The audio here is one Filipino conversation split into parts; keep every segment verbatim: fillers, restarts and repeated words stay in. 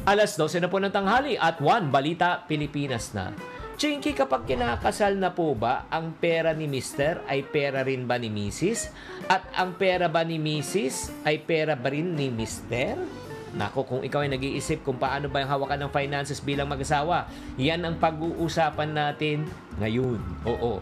Alas dose na po ng tanghali at one, Balita Pilipinas na. Chinky, kapag kinakasal na po ba, ang pera ni mister ay pera rin ba ni misis? At ang pera ba ni misis ay pera ba rin ni mister? Nako, kung ikaw ay nag-iisip kung paano ba yung hawakan ng finances bilang mag-asawa, yan ang pag-uusapan natin ngayon. Oo.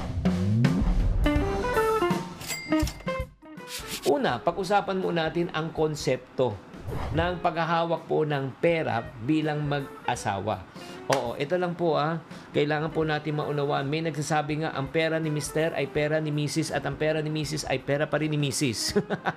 Una, pag-usapan muna natin ang konsepto ng paghahawak po ng pera bilang mag-asawa. Oo, ito lang po ah. Kailangan po natin maunawaan. May nagsasabi nga, ang pera ni mister ay pera ni misis at ang pera ni misis ay pera pa rin ni misis.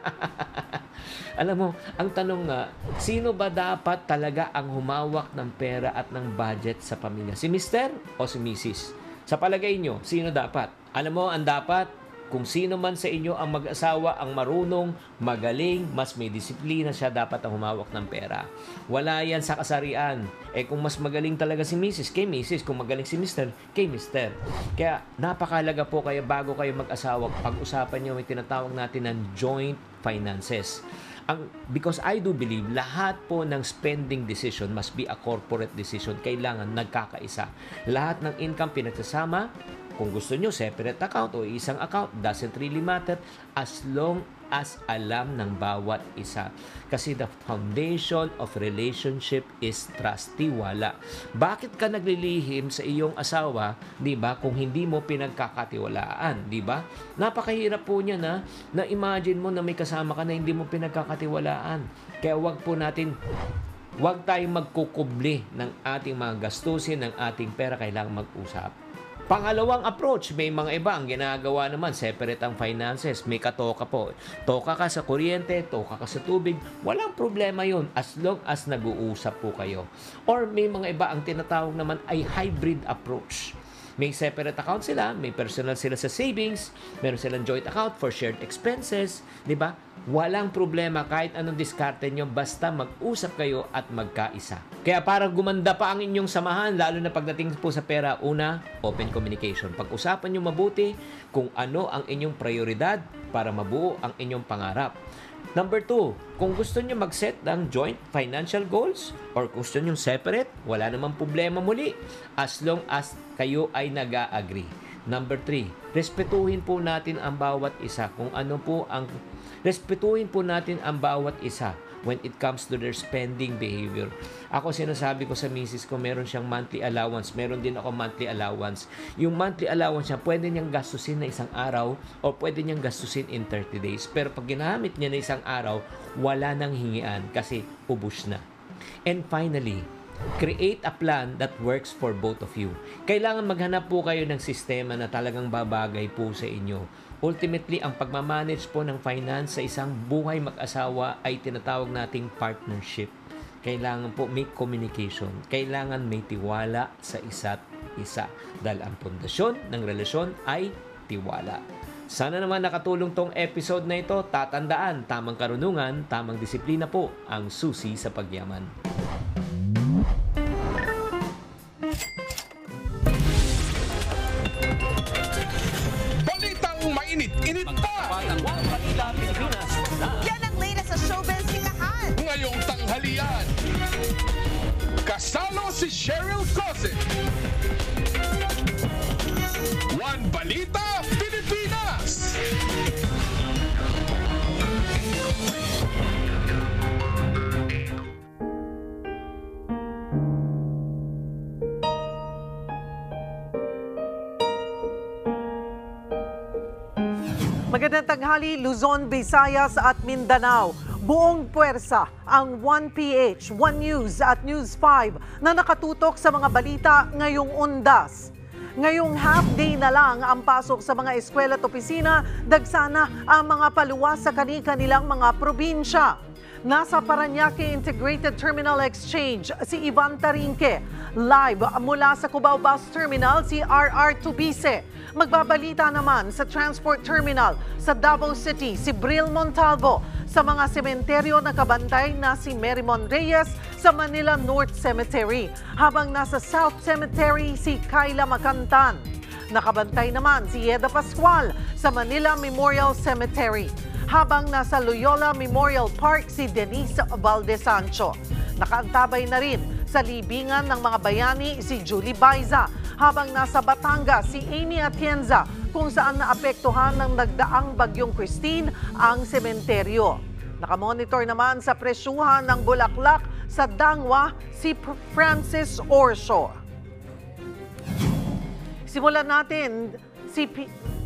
Alam mo, ang tanong nga, sino ba dapat talaga ang humawak ng pera at ng budget sa pamilya? Si mister o si misis? Sa palagay nyo, sino dapat? Alam mo, ang dapat, kung sino man sa inyo ang mag-asawa, ang marunong, magaling, mas may disiplina, siya dapat ang humawak ng pera. Wala yan sa kasarian. Eh kung mas magaling talaga si misis, kay misis. Kung magaling si mister, kay mister. Kaya napakalaga po kayo bago kayo mag-asawa, pag-usapan nyo may tinatawag natin ng joint finances. Ang, because I do believe, lahat po ng spending decision must be a corporate decision. Kailangan nagkakaisa. Lahat ng income pinagsasama. Kung gusto nyo, separate account o isang account, doesn't really matter as long as alam ng bawat isa. Kasi the foundation of relationship is trust, tiwala. Bakit ka naglilihim sa iyong asawa, di ba, kung hindi mo pinagkakatiwalaan, di ba? Napakahirap po niya na, na imagine mo na may kasama ka na hindi mo pinagkakatiwalaan. Kaya wag po natin Huwag tayong magkukubli ng ating mga gastusin, ng ating pera, kailangang mag-usap. Pangalawang approach, may mga iba ang ginagawa naman, separate ang finances, may katoka po. Toka ka sa kuryente, toka ka sa tubig, walang problema yun as long as nag-uusap po kayo. Or may mga iba ang tinatawag naman ay hybrid approach. May separate account sila, may personal sila sa savings, meron silang joint account for shared expenses, di ba? Walang problema kahit anong diskarte nyo, basta mag-usap kayo at magkaisa. Kaya para gumanda pa ang inyong samahan, lalo na pagdating po sa pera, una, open communication. Pag-usapan nyo mabuti kung ano ang inyong prioridad para mabuo ang inyong pangarap. Number two, kung gusto nyo mag-set ng joint financial goals or kung gusto nyo separate, wala namang problema muli as long as kayo ay nag-a-agree. Number three, respetuhin po natin ang bawat isa. Kung ano po ang respetuhin po natin ang bawat isa when it comes to their spending behavior. Ako sinasabi ko sa misis ko, meron siyang monthly allowance, meron din ako monthly allowance. Yung monthly allowance niya, pwede niyang gastusin na isang araw o pwede niyang gastusin in thirty days. Pero pag ginamit niya na isang araw, wala nang hingian kasi ubos na. And finally, create a plan that works for both of you. Kailangan maghanap po kayo ng sistema na talagang babagay po sa inyo. Ultimately, ang pagmamanage po ng finance sa isang buhay mag-asawa ay tinatawag nating partnership. Kailangan po may communication. Kailangan may tiwala sa isa't isa. Dahil ang pundasyon ng relasyon ay tiwala. Sana naman nakatulong tong episode na ito. Tatandaan, tamang karunungan, tamang disiplina po ang susi sa pagyaman. Mainit-init pa! Yan ang latest sa showbiz sikahan! Ngayong tanghalian, kasalo si Cheryl Cose. One Balita Pilipinas! Magandang tanghali, Luzon, Visayas at Mindanao. Buong puwersa ang one P H, one News at News five na nakatutok sa mga balita ngayong undas. Ngayong half-day na lang ang pasok sa mga eskwela at opisina, dagsana ang mga paluwas sa kani-kanilang mga probinsya. Nasa Parañaque Integrated Terminal Exchange si Ivan Tarinque. Live mula sa Cubao Bus Terminal si R R Tubise. Magbabalita naman sa Transport Terminal sa Davao City si Bril Montalvo. Sa mga sementeryo nakabantay na si Merimon Reyes sa Manila North Cemetery. Habang nasa South Cemetery si Kayla Macantan. Nakabantay naman si Yeda Pascual sa Manila Memorial Cemetery. Habang nasa Loyola Memorial Park si Denise Valdesancho. Nakaantabay na rin sa libingan ng mga bayani si Julie Baiza, habang nasa Batangas si Amy Atienza, kung saan naapektuhan ng nagdaang bagyong Christine ang sementeryo. Nakamonitor naman sa presyuhan ng bulaklak sa Dangwa si Francis Orso. Simulan natin si P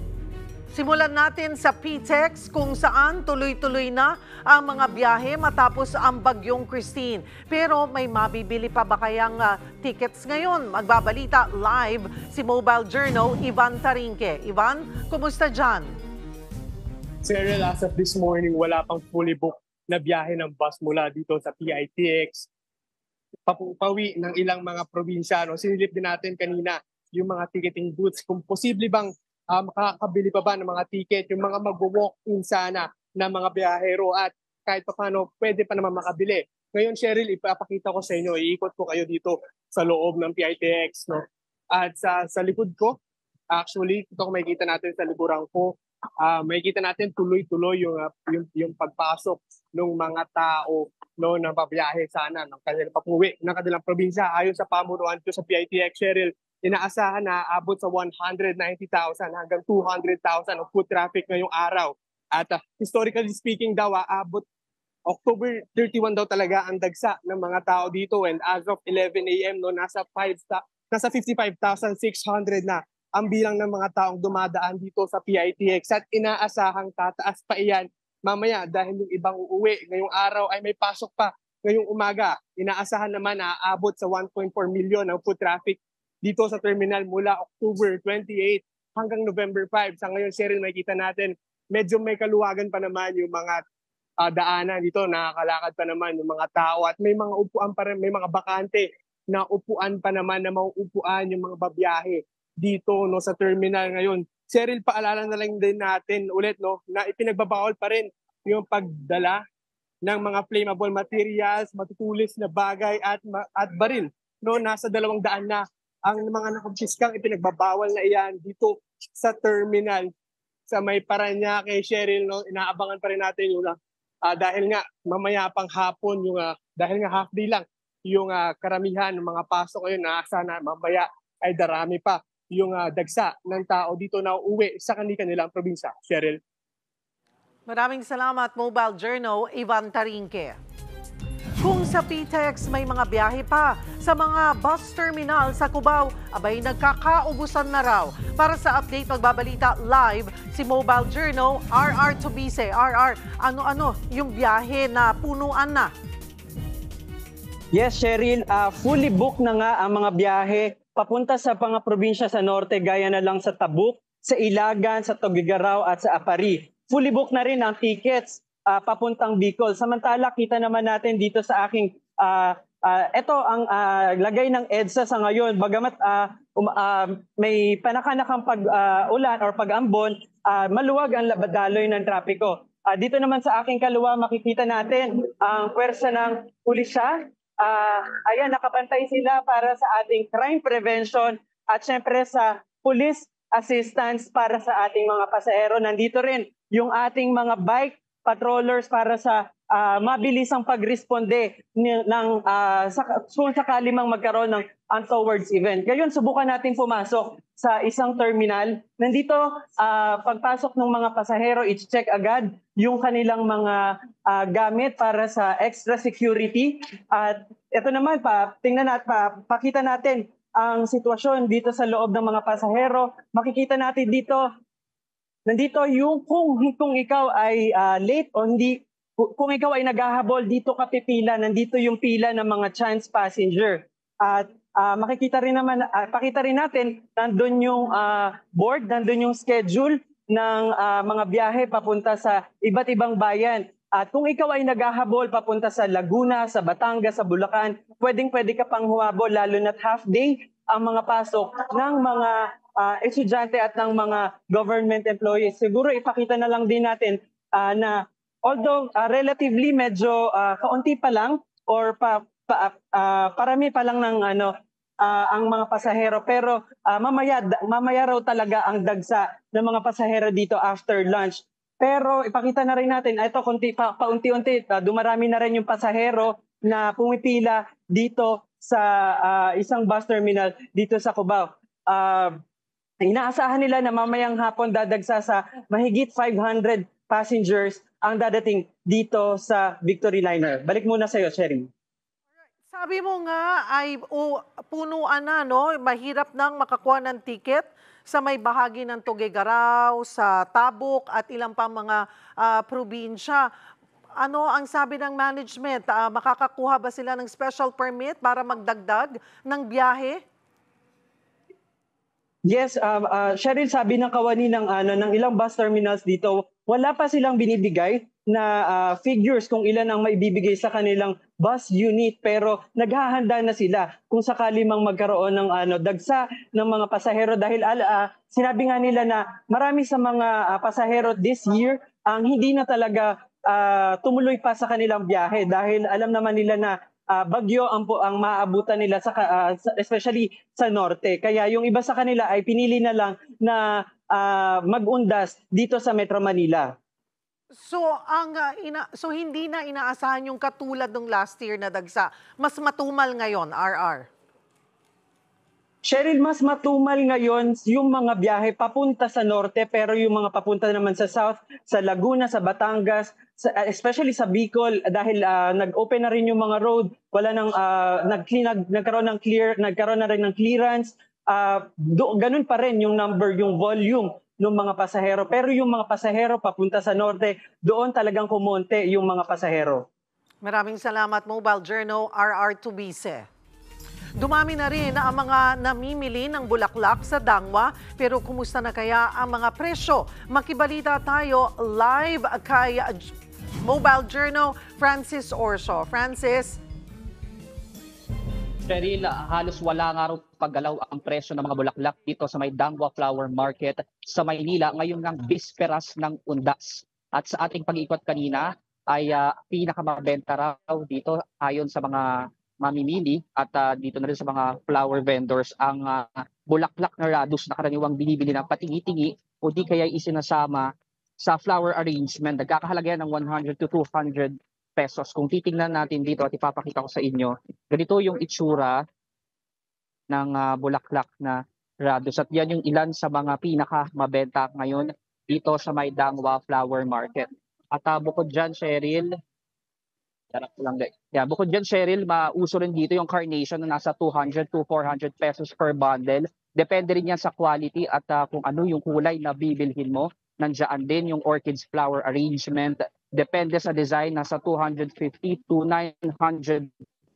Simulan natin sa P T E X kung saan tuloy-tuloy na ang mga biyahe matapos ang bagyong Christine. Pero may mabibili pa ba kayang uh, tickets ngayon? Magbabalita live si Mobile Journal Ivan Tarinque. Ivan, kumusta dyan? Cheryl, as of this morning, wala pang fully booked na biyahe ng bus mula dito sa P I T X. Papupawi ng ilang mga probinsya. No? Sinilip din natin kanina yung mga ticketing booths. Kung posible bang uh, makakabili pa ba ng mga ticket, yung mga mag-walk-in sana na mga biyahero at kahit pa paano pwede pa naman makabili. Ngayon, Cheryl, ipapakita ko sa inyo, iikot ko kayo dito sa loob ng P I T X. No? At sa, sa likod ko, actually, ito kung makikita natin sa liburang ko, uh, makikita natin tuloy-tuloy yung, uh, yung, yung pagpasok ng mga tao no, na pabiyahe sana ng kanilang papuwi ng kanilang probinsya. Ayon sa pamunuan ko sa P I T X, Cheryl, inaasahan na abot sa one hundred ninety thousand hanggang two hundred thousand of foot traffic ngayong araw. At uh, historically speaking daw, uh, abot October thirty-one daw talaga ang dagsa ng mga tao dito. And as of eleven a m, no, nasa, five, nasa fifty-five thousand six hundred na ang bilang ng mga taong dumadaan dito sa P I T X. At inaasahang tataas pa iyan mamaya dahil yung ibang uuwi ngayong araw ay may pasok pa ngayong umaga. Inaasahan naman na aabot sa one point four million ang foot traffic dito sa terminal mula October twenty-eight hanggang November five. Sa ngayon, Cheryl, makikita natin medyo may kaluwagan pa naman yung mga uh, daanan dito. Nakakalakad pa naman yung mga tao at may mga upuan pa rin, may mga bakante na upuan pa naman na mauupuan yung mga babiyahe dito no, sa terminal ngayon. Cheryl, paalala na lang din natin ulit no, na ipinagbabawal pa rin yung pagdala ng mga flammable materials, matutulis na bagay at, at baril. No, nasa dalawang daan na ang mga nakabsiskang ipinagbabawal na iyan dito sa terminal sa may Parañaque, Cheryl. No, inaabangan pa rin natin yung uh, dahil nga mamaya pang hapon, yung, uh, dahil nga half day lang, yung uh, karamihan ng mga pasok ngayon na sana mamaya ay darami pa yung uh, dagsa ng tao dito na uuwi sa kanilang probinsya. Cheryl. Maraming salamat, Mobile Journal Ivan Tarinque. Kung sa P T E X may mga biyahe pa sa mga bus terminal sa Cubao, abay nagkakaubusan na raw. Para sa update, magbabalita live si Mobile Journal R R Tobise. R R, ano-ano yung biyahe na punuan na? Yes, Cheryl, uh, fully booked na nga ang mga biyahe papunta sa mga probinsya sa norte, gaya na lang sa Tabuk, sa Ilagan, sa Tugigaraw at sa Apari. Fully booked na rin ang tickets uh, papuntang Bicol. Samantala, kita naman natin dito sa aking, uh, uh, ito ang uh, lagay ng EDSA sa ngayon. Bagamat uh, um, uh, may panakanakang pag-ulan uh, or pag-ambon, uh, maluwag ang labadaloy ng trapiko. Uh, dito naman sa aking kaluwa, makikita natin ang pwersa ng pulisya. Uh, ayan, nakapantay sila para sa ating crime prevention at syempre sa police assistance para sa ating mga pasahero. Nandito rin yung ating mga bike patrollers para sa uh, mabilisang pagresponde ng uh, sa, kung sakali mang magkaroon ng untowards event. Ngayon, subukan natin pumasok sa isang terminal. Nandito, uh, pagpasok ng mga pasahero, i-check agad yung kanilang mga uh, gamit para sa extra security. At ito naman, pa, tingnan natin, pa, pakita natin ang sitwasyon dito sa loob ng mga pasahero. Makikita natin dito, nandito yung kung, kung ikaw ay uh, late o hindi, kung ikaw ay naghahabol, dito ka pipila. Nandito yung pila ng mga chance passenger. At uh, makikita rin naman, uh, pakita rin natin, nandun yung uh, board, nandun yung schedule ng uh, mga biyahe papunta sa iba't ibang bayan. At kung ikaw ay naghahabol papunta sa Laguna, sa Batangas, sa Bulacan, pwedeng-pwede ka pang huwabol, lalo na't half day ang mga pasok ng mga uh, estudyante at ng mga government employees. Siguro ipakita na lang din natin uh, na although uh, relatively medyo uh, kaunti pa lang or pa, pa, uh, parami pa lang ng ano, uh, ang mga pasahero, pero uh, mamaya, mamaya raw talaga ang dagsa ng mga pasahero dito after lunch. Pero ipakita na rin natin, ito kunti, pa, paunti-unti, uh, dumarami na rin yung pasahero na pumipila dito sa ah, isang bus terminal dito sa Cubao. Ah, inaasahan nila na mamayang hapon dadagsa sa mahigit five hundred passengers ang dadating dito sa Victory Liner. Balik muna sa iyo, Sherry. Sabi mo nga ay o, punuan na, no? Mahirap nang makakuha ng ticket sa may bahagi ng Tuguegarao, sa Tabuk at ilang pang mga ah, probinsya. Ano ang sabi ng management? Ah, makakakuha ba sila ng special permit para magdagdag ng biyahe? Yes, um, uh, Cheryl, sabi ng kawani ng, ano, ng ilang bus terminals dito, wala pa silang binibigay na uh, figures kung ilan ang maibibigay sa kanilang bus unit, pero naghahanda na sila kung sakali mang magkaroon ng ano, dagsa ng mga pasahero dahil uh, sinabi nga nila na marami sa mga uh, pasahero this year ang hindi na talaga uh, tumuloy pa sa kanilang biyahe dahil alam naman nila na Uh, bagyo ang, po, ang maaabutan nila, sa, uh, especially sa norte. Kaya yung iba sa kanila ay pinili na lang na uh, mag-undas dito sa Metro Manila. So ang uh, ina, so hindi na inaasahan yung katulad ng last year na dagsa. Mas matumal ngayon, R R. Cheryl, mas matumal ngayon yung mga biyahe papunta sa norte, pero yung mga papunta naman sa south, sa Laguna, sa Batangas, sa, especially sa Bicol, dahil uh, nag-open na rin yung mga road, wala nang uh, nag, nag, nagkaroon ng clear, nagkaroon na rin ng clearance. Uh, do, ganun pa rin yung number, yung volume ng mga pasahero. Pero yung mga pasahero papunta sa norte, doon talagang kumonte yung mga pasahero. Maraming salamat, Mobile Journal, R R Tubise. Dumami na rin ang mga namimili ng bulaklak sa Dangwa, pero kumusta na kaya ang mga presyo? Makibalita tayo live kay Mobile Journal, Francis Orso. Francis? Cheryl, halos wala nga raw paggalaw ang presyo ng mga bulaklak dito sa may Dangwa Flower Market sa Maynila ngayon ng bisperas ng undas. At sa ating pag-ikot kanina ay uh, pinakamabenta raw dito ayon sa mga mamimili at uh, dito na rin sa mga flower vendors ang uh, bulaklak na radus na karaniwang binibili ng patingi-tingi o di kaya isinasama sa flower arrangement. Nagkakahalaga ng one hundred to two hundred pesos. Kung titingnan natin dito at ipapakita ko sa inyo, ganito yung itsura ng uh, bulaklak na radus. At yan yung ilan sa mga pinakamabenta ngayon dito sa may Dangwa Flower Market. At uh, bukod dyan, Cheryl, lang yeah, bukod dyan, Cheryl, mauso rin dito yung carnation na nasa two hundred to four hundred pesos per bundle. Depende rin yan sa quality at uh, kung ano yung kulay na bibilhin mo. Nandiyan din yung orchids flower arrangement. Depende sa design, nasa two hundred fifty to nine hundred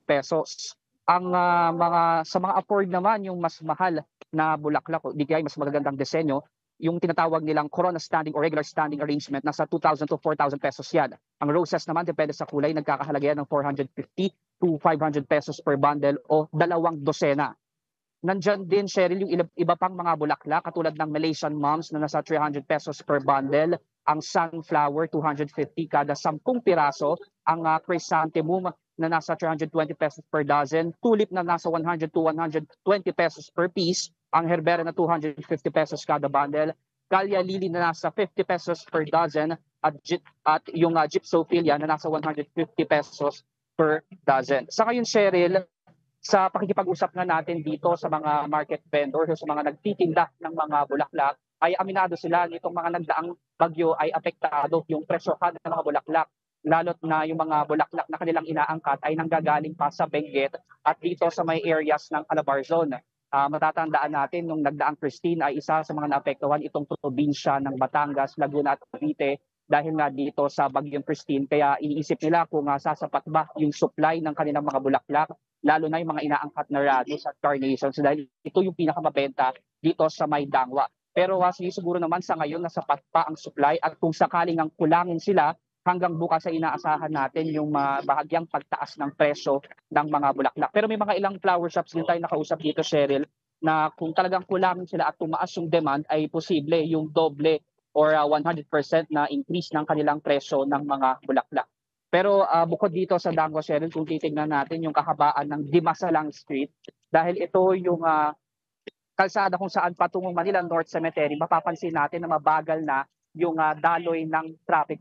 pesos. Ang uh, mga sa mga afford naman, yung mas mahal na bulaklak, di kaya mas magagandang disenyo, yung tinatawag nilang corona standing or regular standing arrangement, nasa two thousand to four thousand pesos yan. Ang roses naman, depende sa kulay, nagkakahalaga yan ng four hundred fifty to five hundred pesos per bundle o dalawang dosena. Nandyan din, Cheryl, yung iba pang mga bulaklak, katulad ng Malaysian Moms na nasa three hundred pesos per bundle, ang Sunflower, two hundred fifty kada sampung piraso, ang uh, Chrysanthemum na nasa three hundred twenty pesos per dozen, Tulip na nasa one hundred to one hundred twenty pesos per piece, ang Herbera na two hundred fifty pesos kada bundle, Callia Lily na nasa fifty pesos per dozen, at, at yung uh, Gypsophilia na nasa one hundred fifty pesos per dozen. Sa ngayon, Cheryl, sa pakikipag-usap na natin dito sa mga market vendors o sa mga nagtitinda ng mga bulaklak, ay aminado sila nitong mga nagdaang bagyo ay apektado yung presyohan ng mga bulaklak. Lalo't na yung mga bulaklak na kanilang inaangkat ay nanggagaling pa sa Benguet at dito sa may areas ng Calabarzon. Uh, matatandaan natin nung nagdaang Christine ay isa sa mga naapektuhan itong probinsya ng Batangas, Laguna at Cavite dahil nga dito sa bagyong Christine. Kaya iniisip nila kung uh, sasapat ba yung supply ng kanilang mga bulaklak, lalo na yung mga inaangkat na radus at carnations dahil ito yung pinakamabenta dito sa may Dangwa. Pero uh, siguro naman sa ngayon na sapat pa ang supply at kung sakaling ang kulangin sila, hanggang bukas ay inaasahan natin yung uh, bahagyang pagtaas ng presyo ng mga bulaklak. Pero may mga ilang flower shops din tayo nakausap dito, Cheryl, na kung talagang kulangin sila at tumaas yung demand ay posible yung doble or uh, one hundred percent na increase ng kanilang presyo ng mga bulaklak. Pero uh, bukod dito sa Dangwa, Cheryl, kung titignan natin yung kahabaan ng Dimasalang Street, dahil ito yung uh, kalsada kung saan patungong Manila North Cemetery, mapapansin natin na mabagal na yung uh, daloy ng trapiko.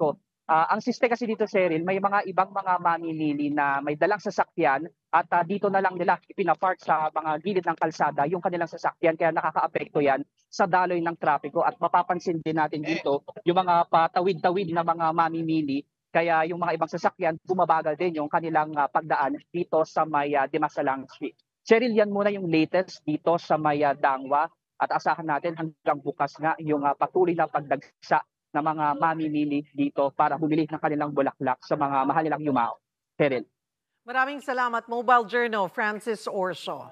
Ah, ang siste kasi dito, Cheryl, may mga ibang mga mamimili na may dalang sasakyan at ah, dito na lang nila ipinapark sa mga gilid ng kalsada yung kanilang sasakyan, kaya nakakaapekto yan sa daloy ng trapiko. At mapapansin din natin dito yung mga patawid-tawid na mga mamimili, kaya yung mga ibang sasakyan bumabagal din yung kanilang ah, pagdaan dito sa may ah, Dimasalang Street. Cheryl, yan muna yung latest dito sa may ah, Dangwa, at asahan natin hanggang bukas nga yung ah, patuloy na pagdagsa ng mga mamimili dito para bumili ng kanilang bulaklak sa mga mahal nilang yumao. Cheryl. Maraming salamat, Mobile Journal, Francis Orso.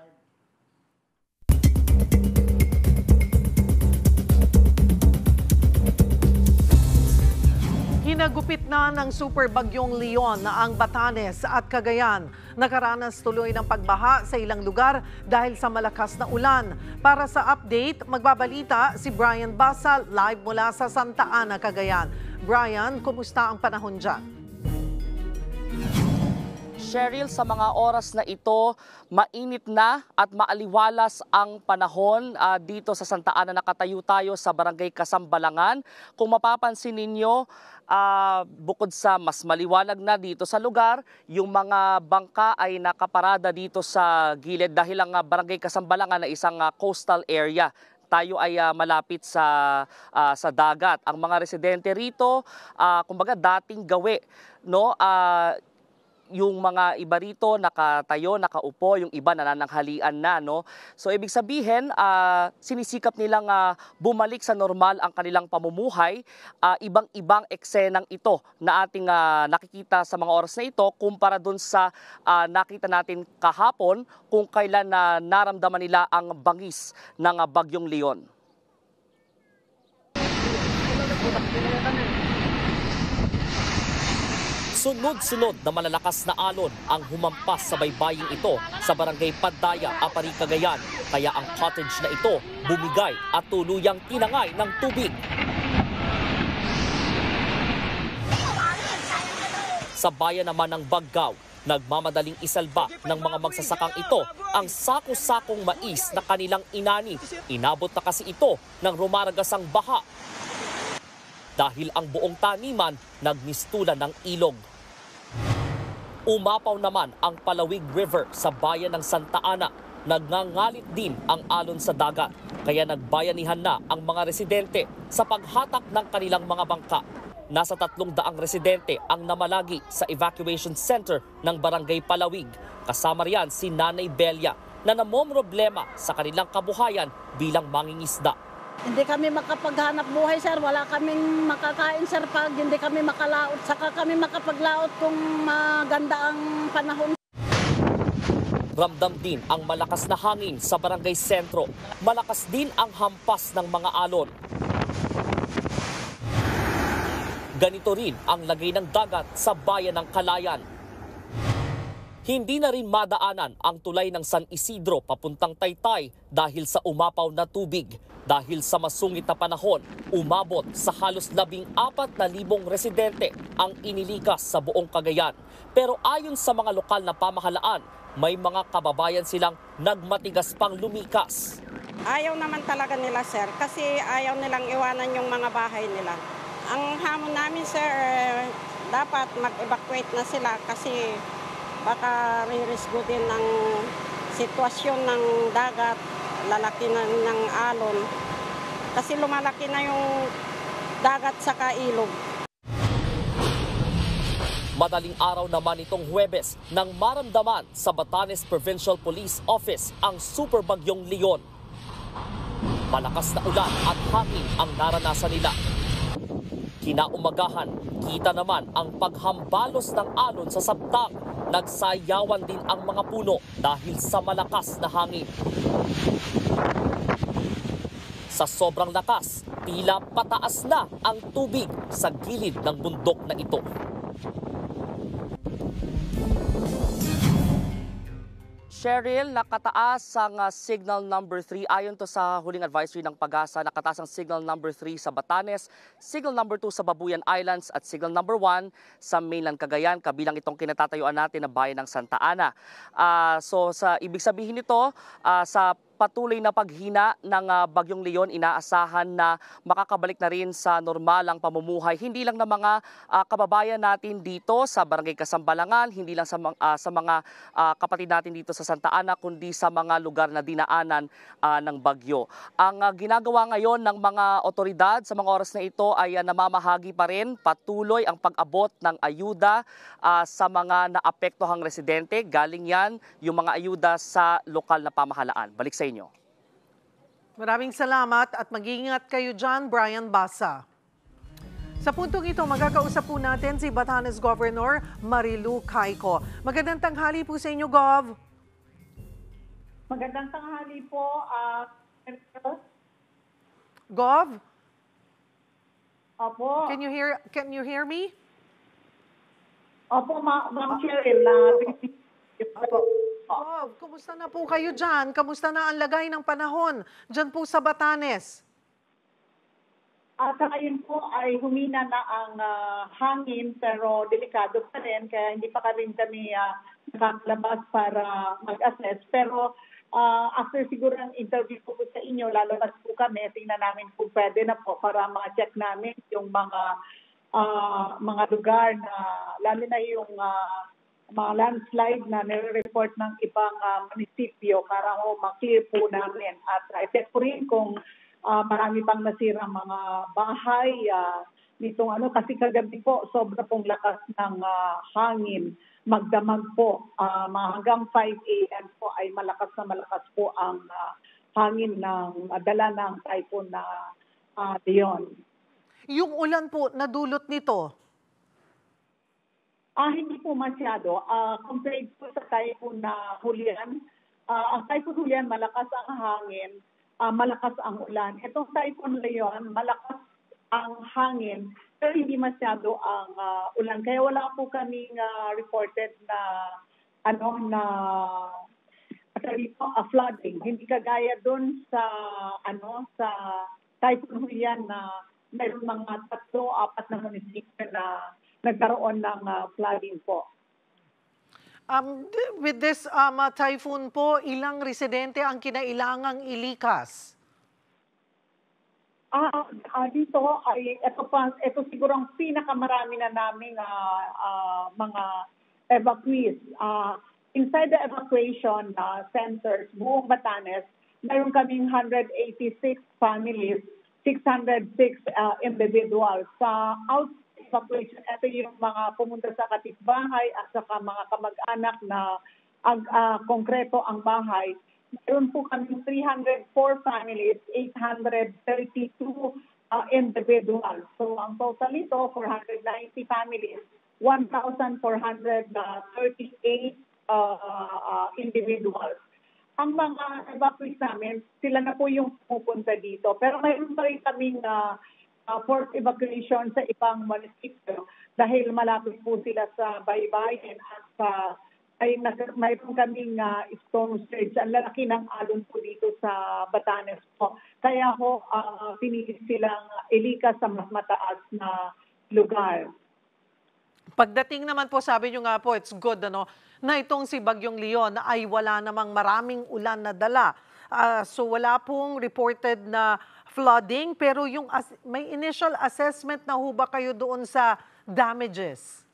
Hinagupit na ng super bagyong Leon na ang Batanes at Cagayan. Nakaranas tuloy ng pagbaha sa ilang lugar dahil sa malakas na ulan. Para sa update, magbabalita si Brian Basa live mula sa Santa Ana, Cagayan. Brian, kumusta ang panahon dyan? Cheryl, sa mga oras na ito, mainit na at maaliwalas ang panahon uh, dito sa Santa Ana. Nakatayo tayo sa Barangay Kasambalangan. Kung mapapansin ninyo, uh, bukod sa mas maliwanag na dito sa lugar, yung mga bangka ay nakaparada dito sa gilid dahil ang uh, Barangay Kasambalangan na isang uh, coastal area. Tayo ay uh, malapit sa uh, sa dagat. Ang mga residente rito, uh, kumbaga dating gawi, no? Uh, yung mga iba rito nakatayo, nakaupo, yung iba nanananghalian na, no? So ibig sabihin, uh, sinisikap nilang uh, bumalik sa normal ang kanilang pamumuhay. Uh, ibang-ibang eksenang ito na ating uh, nakikita sa mga oras na ito kumpara dun sa uh, nakita natin kahapon kung kailan na uh, naramdaman nila ang bangis ng uh, Bagyong Leon. Sunod-sunod na malalakas na alon ang humampas sa baybaying ito sa Barangay Padaya, Apari, Cagayan. Kaya ang cottage na ito bumigay at tuluyang tinangay ng tubig. Sa bayan naman ng Baggaw, nagmamadaling isalba ng mga magsasakang ito ang sako-sakong mais na kanilang inani. Inabot na kasi ito ng rumaragasang baha dahil ang buong taniman nagmistulan ng ilog. Umapaw naman ang Palawig River sa bayan ng Santa Ana. Nagngangalit din ang alon sa dagat, kaya nagbayanihan na ang mga residente sa paghatak ng kanilang mga bangka. Nasa tatlong daang residente ang namalagi sa evacuation center ng Barangay Palawig. Kasama riyan si Nanay Belia na namomroblema sa kanilang kabuhayan bilang mangingisda. Hindi kami makapaghanap buhay, sir. Wala kaming makakain, sir, pag hindi kami makalaot. Saka kami makapaglaot kung maganda ang panahon. Ramdam din ang malakas na hangin sa Barangay Sentro. Malakas din ang hampas ng mga alon. Ganito rin ang lagay ng dagat sa bayan ng Kalayan. Hindi na rin madaanan ang tulay ng San Isidro papuntang Taytay dahil sa umapaw na tubig. Dahil sa masungit na panahon, umabot sa halos labing apat na libong residente ang inilikas sa buong Cagayan. Pero ayon sa mga lokal na pamahalaan, may mga kababayan silang nagmatigas pang lumikas. Ayaw naman talaga nila, sir, kasi ayaw nilang iwanan yung mga bahay nila. Ang hamon namin, sir, dapat mag-evacuate na sila kasi baka ririsgo din ng sitwasyon ng dagat, lalaki na ng alon. Kasi lumalaki na yung dagat sa kailog. Madaling araw naman itong Huwebes nang maramdaman sa Batanes Provincial Police Office ang super bagyong Leon. Malakas na ulan at hangin ang naranasan nila. Kinaumagahan, kita naman ang paghambalos ng alon sa sabtang. Nagsayawan din ang mga puno dahil sa malakas na hangin. Sa sobrang lakas, tila pataas na ang tubig sa gilid ng bundok na ito. Cheryl, nakataas ang uh, signal number three. Ayon to sa huling advisory ng Pag-asa, nakataas ang signal number three sa Batanes, signal number two sa Babuyan Islands at signal number one sa mainland Cagayan, kabilang itong kinatatayuan natin na bayan ng Santa Ana. Uh, so sa ibig sabihin nito, uh, sa patuloy na paghina ng uh, Bagyong Leon, inaasahan na makakabalik na rin sa normalang pamumuhay. Hindi lang ng mga uh, kababayan natin dito sa Barangay Kasambalangan, hindi lang sa, uh, sa mga uh, kapatid natin dito sa Santa Ana, kundi sa mga lugar na dinaanan uh, ng bagyo. Ang uh, ginagawa ngayon ng mga otoridad sa mga oras na ito ay uh, namamahagi pa rin patuloy ang pag-abot ng ayuda uh, sa mga naapektuhang residente. Galing yan yung mga ayuda sa lokal na pamahalaan. Balik sa inyo. Maraming salamat at mag-iingat kayo dyan, Brian Basa. Sa puntong ito, magkakausap po natin si Batanes Governor Marilu Cayco. Magandang tanghali po sa inyo, Gov. Magandang tanghali po. Uh, Gov? Opo. Can you hear, can you hear me? Opo, Ma'am Cheryl. Uh, Opo. Oh, kumusta na po kayo dyan? Kamusta na ang lagay ng panahon dyan po sa Batanes? At uh, ngayon po ay humina na ang uh, hangin pero delikado pa rin kaya hindi pa rin kami uh, nakakalabas para mag-assess. Pero uh, after siguro ng interview po, po sa inyo, lalabas po kami, tingnan namin kung pwede na po para ma-check namin yung mga uh, mga lugar na lalo na yung uh, mga landslide na nire-report ng ibang uh, munisipyo para ho maklear po namin. At uh, check po rin kung uh, marami pang nasirang mga bahay uh, nitong ano, kasi kagabi po sobra pong lakas ng uh, hangin. Magdamag po, uh, mga hanggang five a m po ay malakas na malakas po ang uh, hangin ng uh, dala ng typhoon na uh, Leon. Yung ulan po, nadulot nito? Ah, hindi po masyado. Uh, compared po sa typhoon na Julian, uh, ang typhoon Julian, malakas ang hangin, uh, malakas ang ulan. Itong typhoon Leon, malakas ang hangin, pero hindi masyado ang uh, ulan. Kaya wala po kaming uh, reported na ano na uh, flooding. Hindi kagaya doon sa ano sa typhoon Julian na mayroong mga tatlo, apat na munisipyo na nagkaroon ng uh, flooding po. Um, with this um, uh, typhoon po, ilang residente ang kinailangang ilikas? Ah, uh, dito ay ito pa ito siguro ang pinakamarami na naming uh, uh, mga evacuees. Uh, inside the evacuation uh, centers, buong Batanes, mayroon kaming one hundred eighty-six families, six hundred six uh, individuals. Sa out evacuation, ito yung mga pumunta sa kapitbahay at saka mga kamag-anak na ang uh, konkreto ang bahay. Meron po kami three hundred four families, eight hundred thirty-two uh, individuals. So ang total nito, four hundred ninety families, one thousand four hundred thirty-eight uh, uh, individuals. Ang mga evacuees namin, sila na po yung pupunta dito. Pero mayroon pa rin kaming uh, Uh, forced evacuation sa ibang munisipyo dahil malapit po sila sa baybayin at uh, ay mayroon kaming uh, storm surge. Ang lalaki ng alon po dito sa Batanes po. Kaya ho, uh, pinilit silang ilikas sa mas mataas na lugar. Pagdating naman po, sabi nyo nga po, it's good ano, na itong si Bagyong Leon ay wala namang maraming ulan na dala. Uh, so wala pong reported na flooding, pero yung as- may initial assessment na ho ba kayo doon sa damages?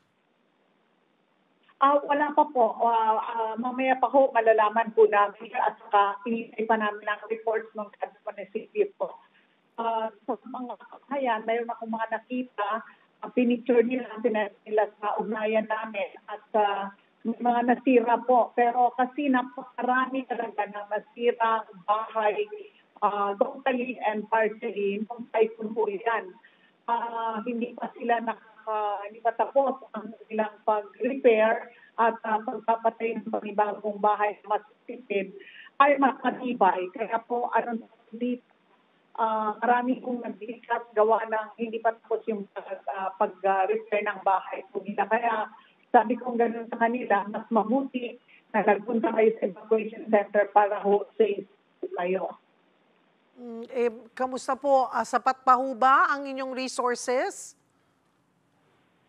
Uh, wala pa po. Uh, uh, mamaya pa ho, malalaman po namin at saka inintay pa namin ang reports ng kada munisipyo po. Uh, sa mga kakayan, mayroon akong mga nakita, uh, pinicture nila, nila sa ugnayan namin at uh, mga nasira po. Pero kasi napakarami talaga na nasira bahay, Uh, totally and partially nung typhoon po yan. Uh, hindi pa sila nakaka, hindi pa tapos ang ilang pag-repair at uh, pagpapatay ng panibagong bahay na mas tipid ay mas matibay. Kaya po, ano, dito, uh, marami kong naglikas gawa ng hindi pa tapos yung uh, pag-repair ng bahay po nila. Kaya sabi kong gano'n sa kanila, mas mabuti na nagpunta kayo sa evacuation center para ho safe kayo. Mm, eh, kamusta po? Uh, sapat pa ho ba ang inyong resources?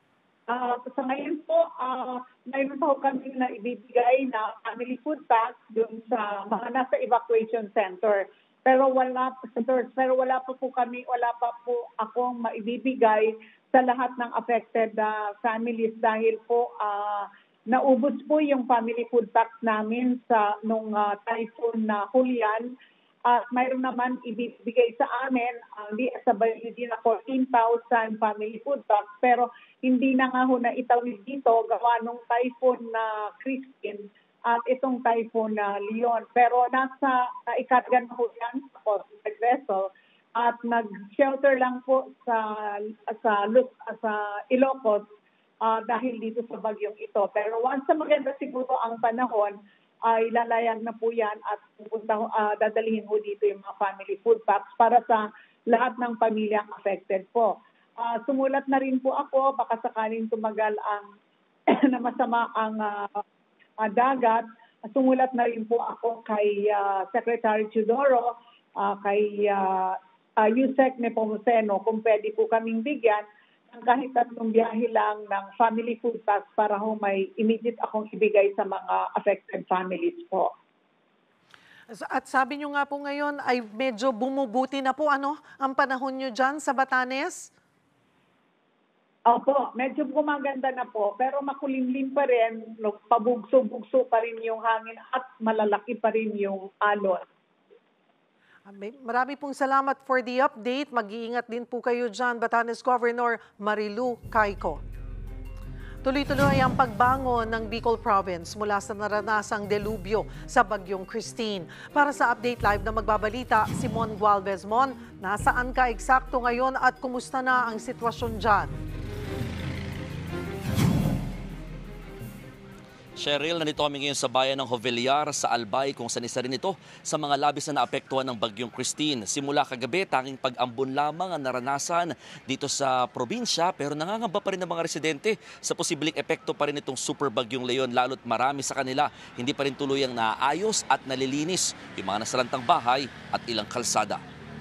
Uh, sa ngayon po, uh, mayroon po kami na ibibigay na family food pack dun sa mga nasa evacuation center. Pero wala centers, pero wala pa po kami, wala pa po akong maibibigay sa lahat ng affected uh, families dahil po uh, naubos po yung family food packs namin sa nung uh, typhoon na Julian. At uh, mayroon naman ibibigay sa amin ang uh, S W D na fourteen thousand family food packs, pero hindi na nga ho na itawid dito gawa nung typhoon na Christine at itong typhoon na Leon. Pero nasa uh, ikarga na ho yan sa vessel at nag-shelter lang po sa sa, sa Ilocos uh, dahil dito sa bagyong ito. Pero once na maganda siguro ang panahon, ay lalayag na po yan at pupunta, uh, dadalhin ho dito yung mga family food packs para sa lahat ng pamilyang affected po. Uh, sumulat na rin po ako, baka sakaling tumagal ang na masama ang uh, uh, dagat. Sumulat na rin po ako kay uh, Secretary Teodoro, uh, kay uh, uh, Yusek Nepomuceno, kung pwede po kaming bigyan kahit tatlong biyahe lang ng family food packs para ho may immediate akong ibigay sa mga affected families po. At sabi nyo nga po ngayon ay medyo bumubuti na po ano ang panahon nyo dyan sa Batanes? Opo, medyo gumaganda na po pero makulimlim pa rin, pabugso-bugso pa rin yung hangin at malalaki pa rin yung alon. Marami pong salamat for the update. Mag-iingat din po kayo dyan, Batanes Governor Marilu Cayco. Tuloy-tuloy ang pagbangon ng Bicol Province mula sa naranasang delubyo sa bagyong Christine. Para sa Update Live na magbabalita, si Mon Gualvez. Mon, nasaan ka eksakto ngayon at kumusta na ang sitwasyon dyan? Cheryl, nandito kami ngayon sa bayan ng Jovellar sa Albay kung saan isa rin ito sa mga labis na naapektuhan ng bagyong Christine. Simula kagabi, tanging pag-ambon lamang ang naranasan dito sa probinsya pero nangangamba pa rin ng mga residente sa posibleng epekto pa rin itong super bagyong Leon lalo't marami sa kanila hindi pa rin tuluyang naayos at nalilinis yung mga nasalantang bahay at ilang kalsada.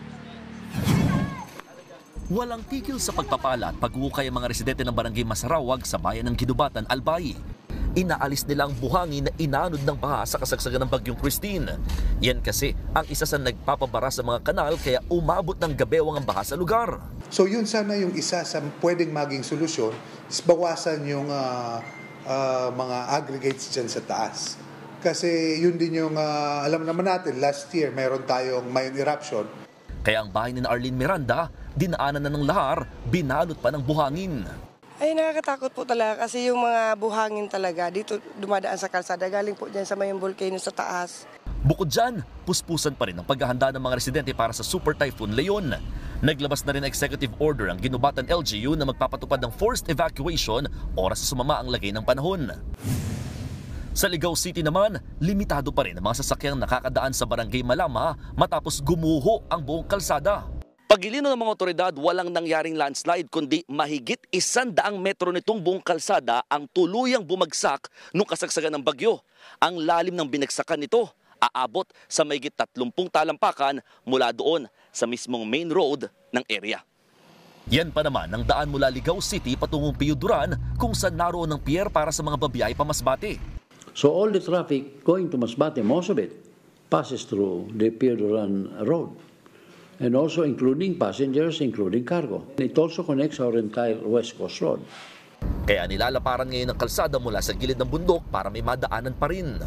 Walang tigil sa pagpapala at pag-uukay ang mga residente ng barangay Masarawag sa bayan ng Ginubatan, Albay. Inaalis nila ang buhangin na inanod ng baha sa kasagsagan ng bagyong Christine. Yan kasi ang isa sa nagpapabara sa mga kanal kaya umabot ng gabewang ang baha sa lugar. So yun sana yung isa sa pwedeng maging solusyon is bawasan yung uh, uh, mga aggregates dyan sa taas. Kasi yun din yung uh, alam naman natin last year mayroon tayong mayon eruption. Kaya ang bahay ni Arlene Miranda, dinaanan na ng lahar, binalot pa ng buhangin. Ay, nakakatakot po talaga kasi yung mga buhangin talaga dito dumadaan sa kalsada. Galing po dyan sa mayong volcano sa taas. Bukod dyan, puspusan pa rin ang paghahanda ng mga residente para sa Super Typhoon Leon. Naglabas na rin ang executive order ang Ginubatan L G U na magpapatupad ng forced evacuation oras sa sumama ang lagay ng panahon. Sa Ligao City naman, limitado pa rin ang mga sasakyang nakakadaan sa Barangay Malama matapos gumuho ang buong kalsada. Pagilino ng mga otoridad, walang nangyaring landslide kundi mahigit isandaang metro nitong buong kalsada ang tuluyang bumagsak nung kasagsagan ng bagyo. Ang lalim ng binagsakan nito aabot sa mahigit tatlumpung talampakan mula doon sa mismong main road ng area. Yan pa naman ang daan mula Ligao City patungong Piyuduran kung saan naroon ng pier para sa mga babiyahe pa Masbate. So all the traffic going to Masbate, most of it passes through the Piyuduran Road. And also including passengers, including cargo. It also connects our entire West Coast Road. Kaya nilalaparan ngayon ng kalsada mula sa gilid ng bundok para may madaanan pa rin.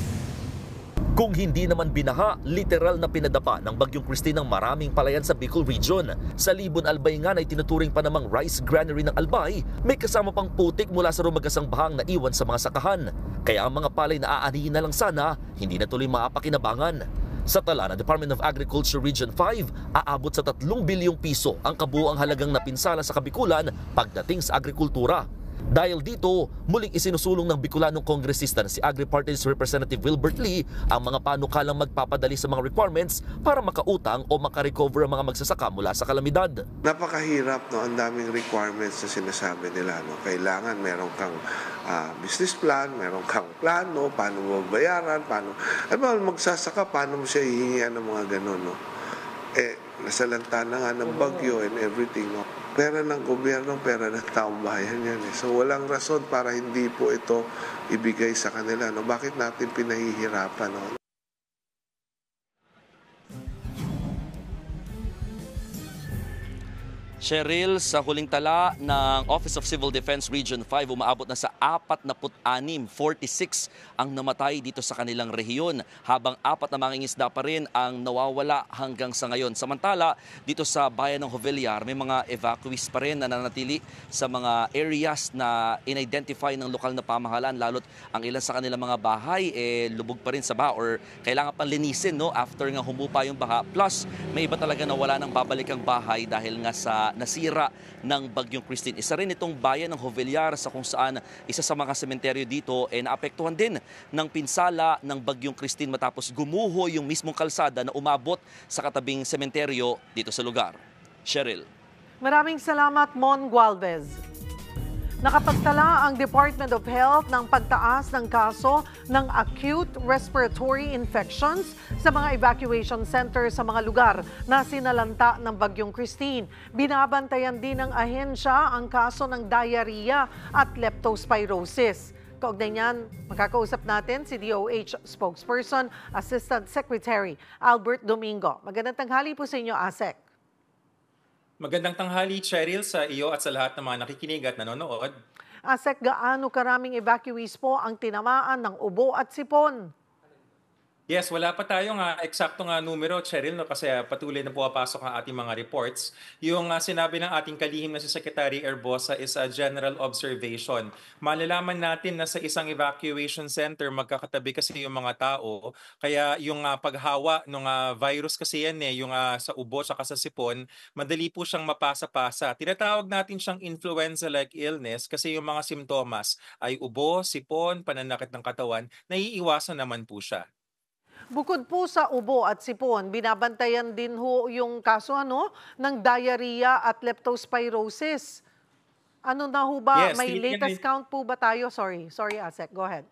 Kung hindi naman binaha, literal na pinadapa ng bagyong Christine ang maraming palayan sa Bicol Region. Sa Libon Albay nga na itinuturing pa namang rice granary ng Albay, may kasama pang putik mula sa rumagasang bahang na iwan sa mga sakahan. Kaya ang mga palay na aanihin na lang sana, hindi na tuloy maapakinabangan. Sa tala ng Department of Agriculture Region five, aabot sa tatlong bilyong piso ang kabuoang halagang napinsala sa Kabikulan pagdating sa agrikultura. Dahil dito, muling isinusulong ng Bicolanong kongresista na si Agri-Party's Representative Wilbert Lee ang mga panukalang magpapadali sa mga requirements para makautang o makarecover ang mga magsasaka mula sa kalamidad. Napakahirap, no? Ang daming requirements na sinasabi nila. No? Kailangan meron kang uh, business plan, meron kang plano, paano mo bayaran, paano... Ano, magsasaka, paano mo siya hihingian ng mga ganun, no? Eh, nasalanta na nga ng bagyo and everything, no? Pera ng gobyerno, pera ng taong bayan yan. Eh. So walang rason para hindi po ito ibigay sa kanila. No? Bakit natin pinahihirapan? No? Cheryl, sa huling tala ng Office of Civil Defense Region five, umaabot na sa forty-six, forty-six ang namatay dito sa kanilang rehiyon, habang apat na mangingisda pa rin ang nawawala hanggang sa ngayon. Samantala, dito sa bayan ng Jovellar, may mga evacuees pa rin na nanatili sa mga areas na in-identify ng lokal na pamahalaan, lalo't ang ilan sa kanilang mga bahay eh, lubog pa rin sa baha or kailangan pang linisin no, after nga humupa yung baha. Plus, may iba talaga na wala nang babalikang bahay dahil nga sa nasira ng Bagyong Christine. Isa rin itong bayan ng Jovellar sa kung saan isa sa mga sementeryo dito ay eh, naapektuhan din ng pinsala ng Bagyong Christine matapos gumuho yung mismong kalsada na umabot sa katabing sementeryo dito sa lugar. Cheryl. Maraming salamat, Mon Gualvez. Nakapagtala ang Department of Health ng pagtaas ng kaso ng acute respiratory infections sa mga evacuation centers sa mga lugar na sinalanta ng Bagyong Christine. Binabantayan din ng ahensya ang kaso ng diarrhea at leptospirosis. Kaugnay niyan, makakausap natin si D O H spokesperson, Assistant Secretary Albert Domingo. Magandang tanghali po sa inyo, ASEC. Magandang tanghali, Cheryl, sa iyo at sa lahat ng mga nakikinig at nanonood. ASEC, gaano karaming evacuees po ang tinamaan ng ubo at sipon? Yes, wala pa tayong uh, eksaktong uh, numero, Cheryl, no, kasi uh, patuloy na pumapasok ang ating mga reports. Yung uh, sinabi ng ating kalihim na si Secretary Erbosa is a general observation. Malalaman natin na sa isang evacuation center magkakatabi kasi yung mga tao, kaya yung uh, paghawa ng uh, virus kasi yan eh, yung uh, sa ubo at sa sipon, madali po siyang mapasa-pasa. Tinatawag natin siyang influenza-like illness kasi yung mga simptomas ay ubo, sipon, pananakit ng katawan, naiiwasan naman po siya. Bukod po sa ubo at sipon, binabantayan din ho yung kaso ano, ng diarrhea at leptospirosis. Ano na ho ba? Yes, May latest count po ba tayo? Sorry, sorry ASEC, go ahead.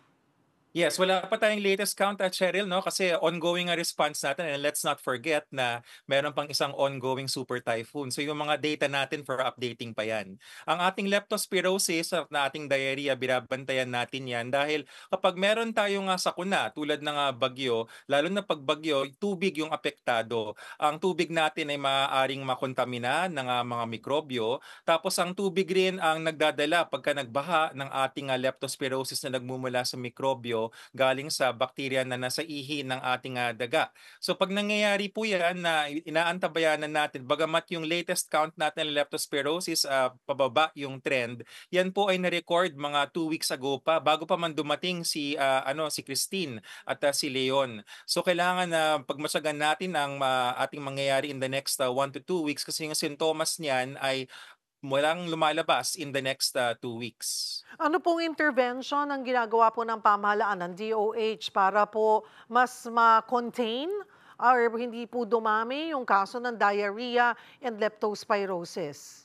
Yes, wala pa tayong latest count at Cheryl, no? Kasi ongoing ang response natin, and let's not forget na meron pang isang ongoing super typhoon. So yung mga data natin for updating pa yan. Ang ating leptospirosis at na ating diarrhea, binabantayan natin yan dahil kapag meron tayong uh, sakuna tulad ng uh, bagyo, lalo na pag bagyo, tubig yung apektado. Ang tubig natin ay maaaring makontamina ng uh, mga mikrobyo. Tapos ang tubig rin ang nagdadala pagka nagbaha ng ating uh, leptospirosis na nagmumula sa mikrobyo galing sa bakterya na nasa ihi ng ating uh, daga. So pag nangyayari po yan na inaantabayanan natin, bagamat yung latest count natin ng leptospirosis, uh, pababa yung trend, yan po ay na-record mga two weeks ago pa, bago pa man dumating si, uh, ano, si Christine at uh, si Leon. So kailangan na uh, pagmasyagan natin ang uh, ating mangyayari in the next uh, one to two weeks kasi yung sintomas niyan ay walang lumalabas in the next uh, two weeks. Ano pong intervention ang ginagawa po ng pamahalaan ng D O H para po mas ma-contain or hindi po dumami yung kaso ng diarrhea and leptospirosis?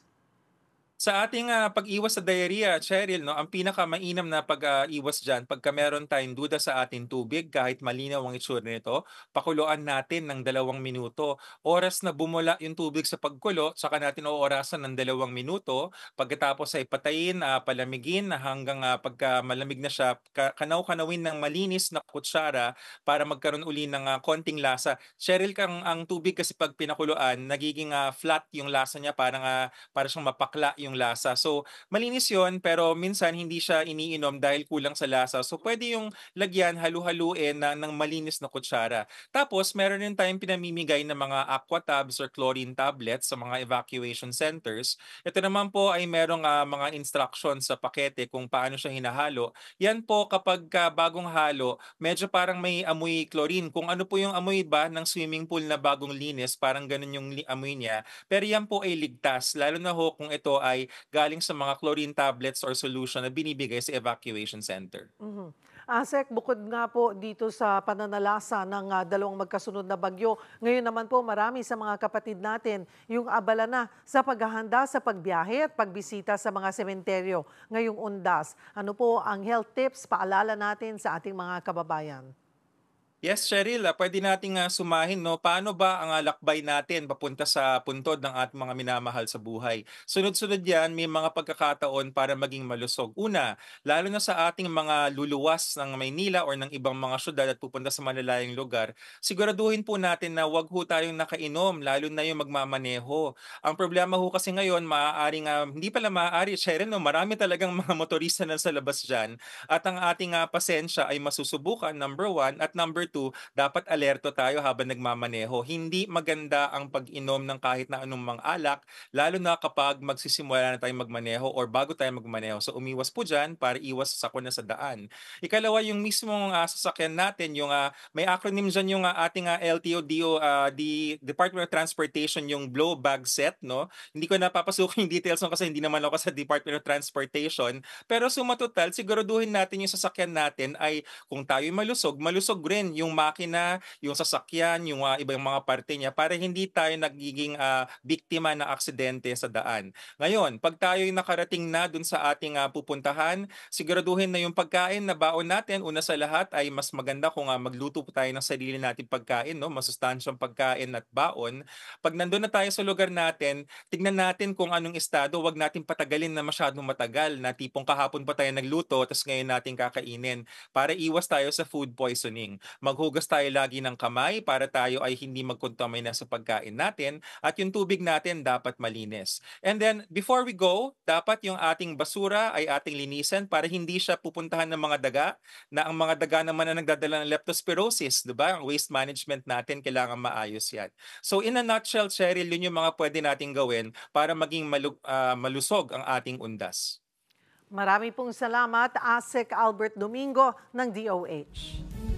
Sa ating uh, pag-iwas sa diarrhea, Cheryl, no, ang pinakamainam na pag-iwas uh, dyan, pagka meron tayong duda sa ating tubig, kahit malinaw ang itsura nito, pakuluan natin ng dalawang minuto. Oras na bumula yung tubig sa pagkulo, saka natin oorasan ng dalawang minuto. Pagkatapos ay patayin, uh, palamigin hanggang uh, pagka malamig na siya, kanaw-kanawin ng malinis na kutsara para magkaroon uli ng uh, konting lasa. Cheryl, kang ang tubig kasi pag pinakuluan, nagiging uh, flat yung lasa niya, parang uh, para siyang mapakla yung lasa. So, malinis yon pero minsan hindi siya iniinom dahil kulang sa lasa. So, pwede yung lagyan, halu-haluin na, ng malinis na kutsara. Tapos, meron din tayong pinamimigay ng mga aqua tabs or chlorine tablets sa mga evacuation centers. Ito naman po ay merong uh, mga instructions sa pakete kung paano siya hinahalo. Yan po kapag uh, bagong halo, medyo parang may amoy chlorine. Kung ano po yung amoy ba ng swimming pool na bagong linis, parang ganun yung amoy niya. Pero yan po ay ligtas, lalo na ho kung ito ay galing sa mga chlorine tablets or solution na binibigay sa evacuation center. Mm-hmm. ASEC, bukod nga po dito sa pananalasa ng uh, dalawang magkasunod na bagyo, ngayon naman po marami sa mga kapatid natin yung abala na sa paghahanda sa pagbiyahe at pagbisita sa mga sementeryo ngayong undas. Ano po ang health tips, paalala natin sa ating mga kababayan? Yes, Cheryl, ah, pwede nating ah, sumahin, no? Paano ba ang ah, lakbay natin papunta sa puntod ng ating mga minamahal sa buhay? Sunod-sunod yan, may mga pagkakataon para maging malusog. Una, lalo na sa ating mga luluwas ng Maynila or ng ibang mga syudad at pupunta sa malalayong lugar, siguraduhin po natin na wag ho tayong nakainom, lalo na yung magmamaneho. Ang problema ho kasi ngayon, maaaring, ah, hindi pala maaari, Cheryl, no? Marami talagang mga motorista na sa labas dyan. At ang ating ah, pasensya ay masusubukan, number one. At number two, dapat alerto tayo habang nagmamaneho. Hindi maganda ang pag-inom ng kahit na anong mga alak, lalo na kapag magsisimula na tayong magmaneho or bago tayo magmaneho. So umiwas po dyan para iwas sa sakuna sa daan. Ikalawa, yung mismong uh, sasakyan natin, yung uh, may acronym dyan yung uh, ating uh, L T O D O, uh, the Department of Transportation, yung blow bag set, no? Hindi ko napapasukin yung details no, kasi hindi naman ako sa Department of Transportation. Pero sumatotal, siguraduhin natin yung sasakyan natin ay kung tayo malusog, malusog rin yung makina, yung sasakyan, yung uh, ibang mga parte niya para hindi tayo nagiging uh, biktima ng aksidente sa daan. Ngayon, pag tayo nakarating na dun sa ating uh, pupuntahan, siguraduhin na yung pagkain na baon natin, una sa lahat ay mas maganda kung uh, magluto po tayo ng sarili nating pagkain, no? Masustansyang pagkain at baon. Pag nandun na tayo sa lugar natin, tignan natin kung anong estado, wag natin patagalin na masyadong matagal, na tipong kahapon pa tayo nagluto, tapos ngayon natin kakainin, para iwas tayo sa food poisoning. Maghugas tayo lagi ng kamay para tayo ay hindi magkontamina sa pagkain natin at yung tubig natin dapat malinis. And then, before we go, dapat yung ating basura ay ating linisin para hindi siya pupuntahan ng mga daga, na ang mga daga naman na nagdadala ng leptospirosis, diba? Ang waste management natin, kailangan maayos yan. So in a nutshell, Cheryl, yun yung mga pwede nating gawin para maging malu- uh, malusog ang ating undas. Marami pong salamat, ASEC Albert Domingo ng D O H.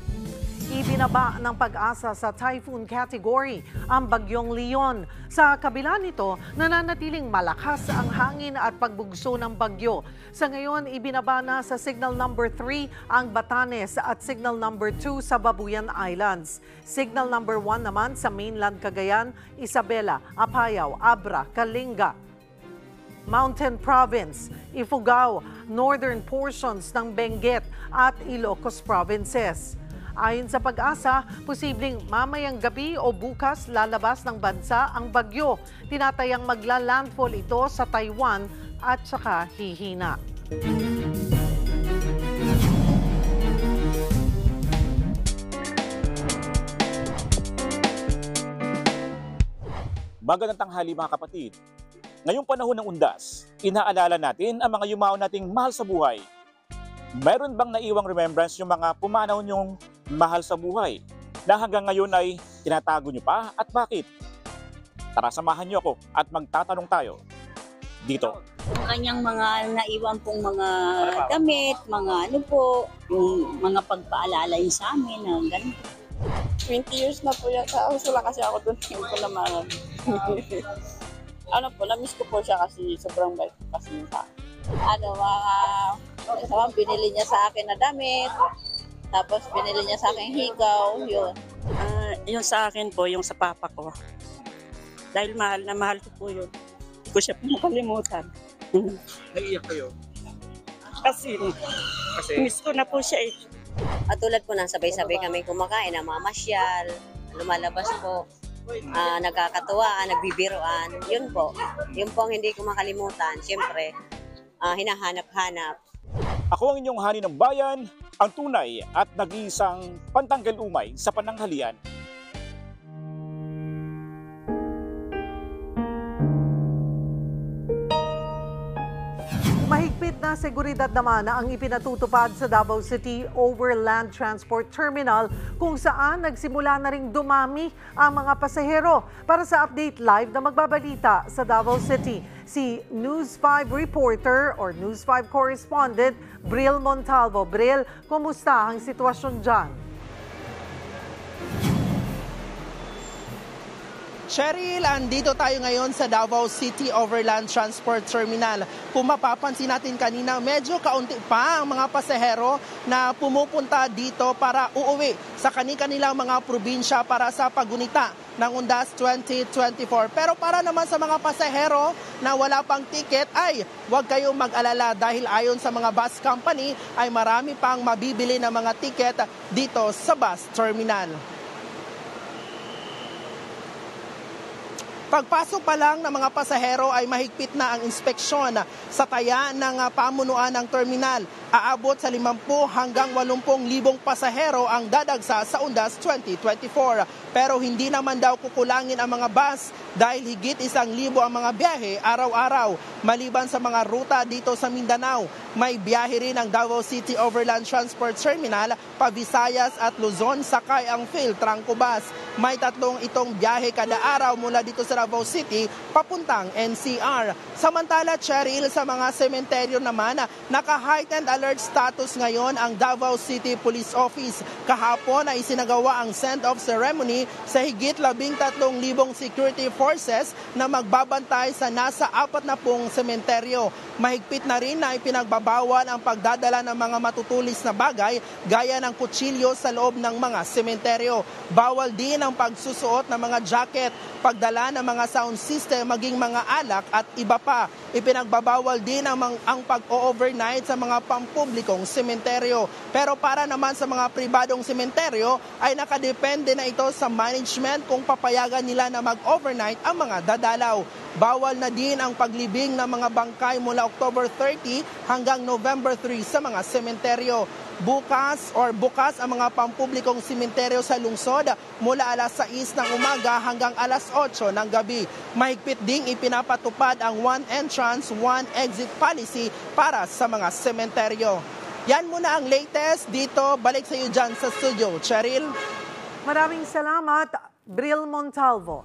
Ibinaba ng Pag-asa sa typhoon category ang bagyong Leon. Sa kabila nito, nananatiling malakas ang hangin at pagbugso ng bagyo. Sa ngayon, ibinaba na sa signal number three ang Batanes at signal number two sa Babuyan Islands. Signal number one naman sa mainland Cagayan, Isabela, Apayao, Abra, Kalinga, Mountain Province, Ifugao, northern portions ng Benguet at Ilocos Provinces. Ayon sa Pag-asa, posibleng mamayang gabi o bukas lalabas ng bansa ang bagyo. Tinatayang magla-landfall ito sa Taiwan at saka hihina. Magandang tanghali mga kapatid. Ngayong panahon ng undas, inaalala natin ang mga yumao nating mahal sa buhay. Meron bang naiwang remembrance yung mga pumanaw nyong mahal sa buhay na hanggang ngayon ay tinatago nyo pa at bakit? Tara, samahan nyo ako at magtatanong tayo dito. Ang kanyang mga naiwan pong mga damit, mga ano po, yung mga pagpaalala yun sa amin na ganito. twenty years na po yata. Wala kasi ako doon. Hindi ko naman. Ano po, na-miss ko po siya kasi sobrang bait kasi sa Ano, mga, uh, binili niya sa akin na damit, tapos binili niya sa akin higaw, yun. Uh, yung sa akin po, yung sa papa ko. Dahil mahal na mahal ko po yun. Hindi ko siya makalimutan. Naiiyak kayo? Kasi, kasi, miss ko na po siya eh. At tulad po na sabay-sabay kami kumakain, namamasyal, lumalabas po. Uh, nagkakatuwaan, nagbibiroan, yun po. Yun po ang hindi ko makalimutan. Siyempre, uh, hinahanap-hanap. Ako ang inyong hani ng bayan, ang tunay at nag-iisang pantanggal umay sa pananghalian. Mahigpit na seguridad naman ang ipinatutupad sa Davao City Overland Transport Terminal kung saan nagsimula na ring dumami ang mga pasahero. Para sa update live na magbabalita sa Davao City, si News five reporter or News five correspondent Bril Montalvo. Bril, kumusta ang sitwasyon dyan? Cheryl, andito tayo ngayon sa Davao City Overland Transport Terminal. Kung mapapansin natin kanina, medyo kaunti pa ang mga pasahero na pumupunta dito para uuwi sa kani-kanilang mga probinsya para sa pagunita ng Undas twenty twenty-four. Pero para naman sa mga pasahero na wala pang ticket ay huwag kayong mag-alala dahil ayon sa mga bus company ay marami pang mabibili ng mga ticket dito sa bus terminal. Pagpasok pa lang ng mga pasahero ay mahigpit na ang inspeksyon sa taya ng pamunuan ng terminal. Aabot sa limampu hanggang walumpung libong pasahero ang dadagsa sa Undas twenty twenty-four. Pero hindi naman daw kukulangin ang mga bus dahil higit isang libo ang mga biyahe araw-araw. Maliban sa mga ruta dito sa Mindanao, may biyahe rin ang Davao City Overland Transport Terminal pa Visayas at Luzon sakay ang Philtrangco bus. May tatlong itong biyahe kada araw mula dito sa Davao City papuntang N C R. Samantala, Cheryl, sa mga sementeryo naman, naka-heightened alert status ngayon ang Davao City Police Office. Kahapon ay isinagawa ang send-off ceremony sa higit labing tatlong libong security forces na magbabantay sa nasa apat na pong sementeryo. Mahigpit na rin na ipinagbabawal ang pagdadala ng mga matutulis na bagay gaya ng kutsilyo sa loob ng mga sementeryo. Bawal din ang pagsusuot ng mga jacket, pagdala ng mga sound system, maging mga alak at iba pa. Ipinagbabawal din ang, ang pag-overnight sa mga pampublikong sementeryo. Pero para naman sa mga pribadong sementeryo ay nakadepende na ito sa management kung papayagan nila na mag-overnight ang mga dadalaw. Bawal na din ang paglibing ng mga bangkay mula October thirty hanggang November three sa mga sementeryo. Bukas or bukas ang mga pampublikong sementeryo sa lungsod mula alas sais ng umaga hanggang alas otso ng gabi. Mahigpit ding ipinapatupad ang one entrance, one exit policy para sa mga sementeryo. Yan muna ang latest dito. Balik sa iyo dyan sa studio. Cheryl? Maraming salamat, Bril Montalvo.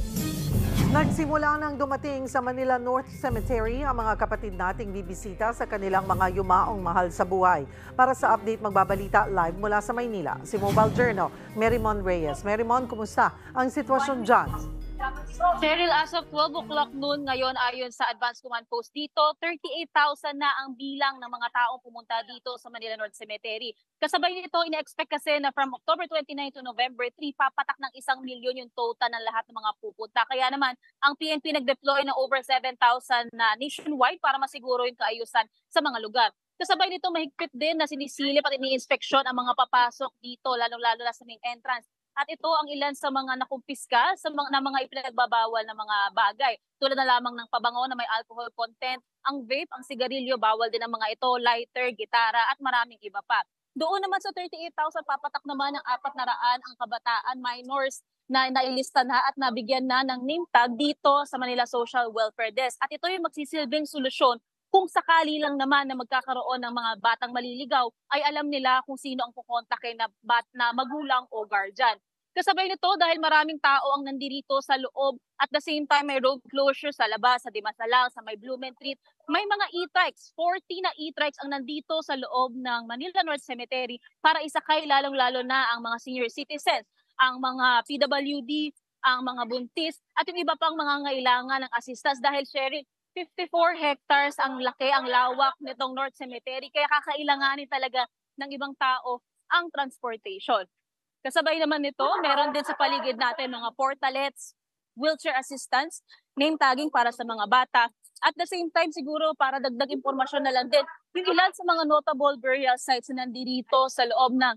Nagsimula nang dumating sa Manila North Cemetery ang mga kapatid nating bibisita sa kanilang mga yumaong mahal sa buhay. Para sa update, magbabalita live mula sa Maynila. Si Mobile Journal, Merymon Reyes. Merymon, kumusta ang sitwasyon dyan? Cheryl, as of twelve o'clock noon ngayon ayon sa Advance Command Post dito, thirty-eight thousand na ang bilang ng mga taong pumunta dito sa Manila North Cemetery. Kasabay nito, ina-expect kasi na from October twenty-nine to November three, papatak ng isang milyon yung total ng lahat ng mga pupunta. Kaya naman, ang P N P nag-deploy ng over seven thousand na nationwide para masiguro yung kaayusan sa mga lugar. Kasabay nito, mahigpit din na sinisilip at ini-inspeksyon ang mga papasok dito, lalong-lalo na sa main entrance. At ito ang ilan sa mga nakumpiska sa mga, na mga ipinagbabawal na mga bagay. Tulad na lamang ng pabango na may alcohol content, ang vape, ang sigarilyo, bawal din ang mga ito, lighter, gitara at maraming iba pa. Doon naman sa thirty-eight thousand, papatak naman ng apat na raan ang kabataan, minors na nailista na at nabigyan na ng name tag dito sa Manila Social Welfare Desk. At ito yung magsisilbing solusyon kung sakali lang naman na magkakaroon ng mga batang maliligaw, ay alam nila kung sino ang kukontakin na, bat, na magulang o guardian. Kasabay nito, dahil maraming tao ang nandirito sa loob, at the same time may road closure sa labas, sa Dimasalang, sa may Blumentritt, may mga e-trikes, forty na e-trikes ang nandito sa loob ng Manila North Cemetery para isakay lalong-lalo na ang mga senior citizens, ang mga P W D, ang mga buntis, at yung iba pang mga ngailangan ng assistance dahil sharing fifty-four hectares ang laki, ang lawak nitong North Cemetery, kaya kakailanganin talaga ng ibang tao ang transportation. Kasabay naman nito, meron din sa paligid natin mga portalets, wheelchair assistance, name tagging para sa mga bata. At the same time, siguro para dagdag impormasyon na lang din, yung ilan sa mga notable burial sites na nandito sa loob ng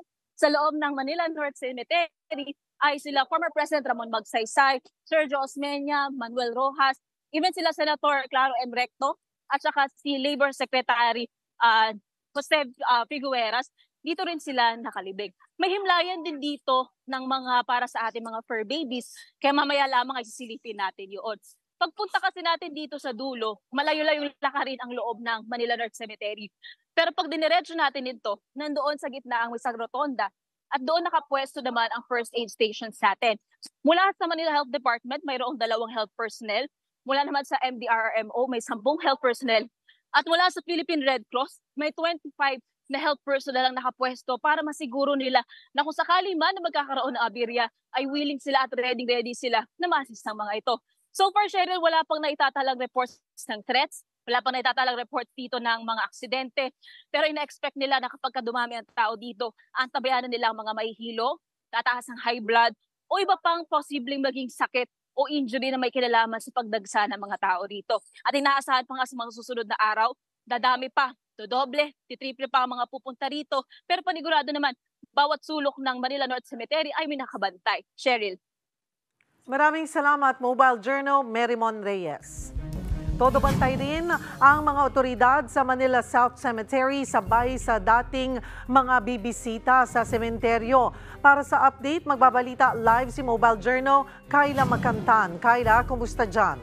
sa loob ng Manila North Cemetery ay sila former President Ramon Magsaysay, Sergio Osmeña, Manuel Rojas, even sila Senator Claro M. Recto, at saka si Labor Secretary uh, Jose uh, Figueras. Dito rin sila nakalibig. May himlayan din dito ng mga para sa ating mga fur babies. Kaya mamaya lamang ay sisilipin natin yun. Pagpunta kasi natin dito sa dulo, malayo-layo lakarin ang loob ng Manila North Cemetery. Pero pag diniretso natin ito, nandoon sa gitna ang isang rotonda at doon nakapwesto naman ang first aid station sa atin. Mula sa Manila Health Department, mayroong dalawang health personnel. Mula naman sa M D R R M O, may sampung health personnel. At mula sa Philippine Red Cross, may twenty-five na health personnel ang nakapwesto para masiguro nila na kung sakali man na magkakaroon ng aberya, ay willing sila at ready-ready sila na ma-assist ng mga ito. So far, Cheryl, wala pang naitatalang reports ng threats, wala pang naitatalang reports dito ng mga aksidente, pero ina-expect nila na kapag dumami ang tao dito, antabayanan nila ang mga mahihilo, tataas ng high blood, o iba pang posibleng maging sakit o injury na may kinalaman sa pagdagsa ng mga tao dito. At inaasahan pa nga sa mga susunod na araw, dadami pa, dodoble, titriple pa ang mga pupunta rito. Pero panigurado naman, bawat sulok ng Manila North Cemetery ay may nakabantay. Cheryl. Maraming salamat, Mobile Journal, Merimon Reyes. Todo bantay din ang mga otoridad sa Manila South Cemetery sabay sa dating mga bibisita sa sementeryo. Para sa update, magbabalita live si Mobile Journal, Kayla Makantan. Kayla, kumusta dyan?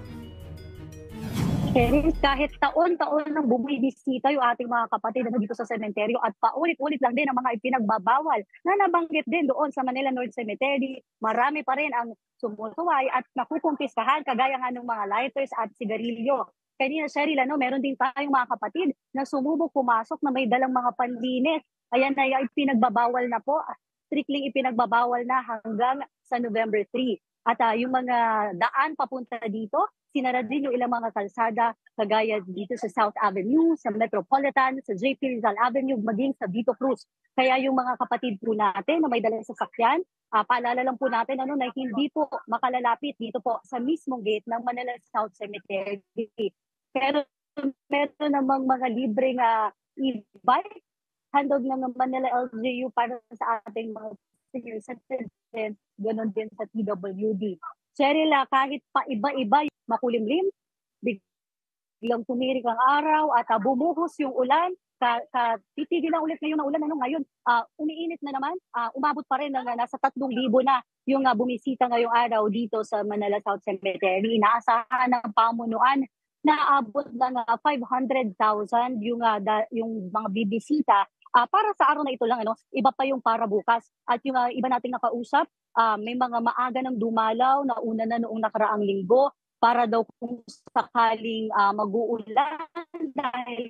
Kahit taon-taon nang bumibisita yung ating mga kapatid na dito sa sementeryo at paulit-ulit lang din ang mga ipinagbabawal na nabanggit din doon sa Manila North Cemetery, marami pa rin ang sumusuway at nakukumpiskahan kagaya nga ng mga lighters at sigarilyo. Kanina, Cheryl, ano, meron din tayong mga kapatid na sumubok pumasok na may dalang mga panlinis. Ayan na ay pinagbabawal na po, strictly ipinagbabawal na hanggang sa November third. At uh, yung mga daan papunta dito, sinara din yung ilang mga kalsada kagaya dito sa South Avenue, sa Metropolitan, sa J P Rizal Avenue, maging sa Vito Cruz. Kaya yung mga kapatid po natin na may dalang sasakyan, uh, paalala lang po natin ano, na hindi po makalalapit dito po sa mismong gate ng Manila South Cemetery. Pero meron namang mga libreng uh, e-bike, handog ng Manila L G U para sa ating mga senior citizens, ganon din sa P W D. Cheryl, kahit pa iba-iba, makulimlim, biglang tumirik ang araw at uh, bumuhos yung ulan, ka, ka, titigil na ulit ngayon ang ulan. Ano, ngayon, uh, umiinit na naman, uh, umabot pa rin ng uh, nasa tatlong libo na yung uh, bumisita ngayong araw dito sa Manila South Cemetery. Inaasahan ng pamunuan na abot ng uh, five hundred thousand yung, uh, da, yung mga bibisita. Uh, para sa araw na ito lang, ano, iba pa yung para bukas. At yung uh, iba nating nakausap, uh, may mga maaga ng dumalaw na una na noong nakaraang linggo para daw kung sakaling uh, mag-uulan dahil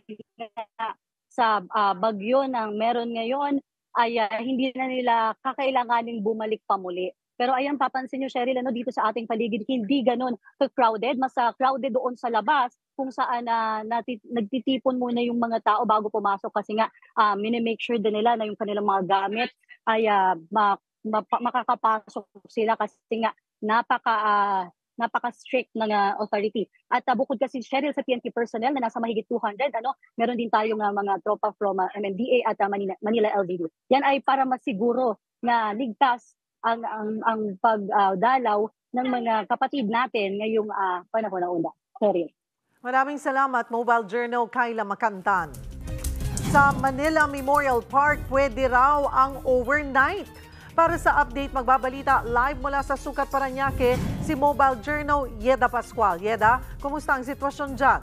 sa uh, bagyo ng meron ngayon ay uh, hindi na nila kakailanganing bumalik pa muli. Pero ayan, papansin nyo, Cheryl, ano, dito sa ating paligid, hindi ganun crowded. Mas uh, crowded doon sa labas kung saan uh, nati- nagtitipon muna yung mga tao bago pumasok kasi nga uh, minimake sure din nila na yung kanilang mga gamit ay uh, ma- ma- makakapasok sila kasi nga napaka uh, napaka-strict ng uh, authority. At uh, bukod kasi, Cheryl, sa P N P personnel na nasa mahigit two hundred, ano, meron din tayong uh, mga tropa from uh, M M D A at uh, Manila, Manila L G U. Yan ay para masiguro na ligtas ang ang, ang pagdalaw uh, ng mga kapatid natin ngayong uh, panahon na una. Sorry. Maraming salamat, Mobile Journal, Kayla Makantan. Sa Manila Memorial Park, pwede raw ang overnight. Para sa update, magbabalita live mula sa Sucat, Parañaque, si Mobile Journal, Yeda Pascual. Yeda, kumusta ang sitwasyon dyan?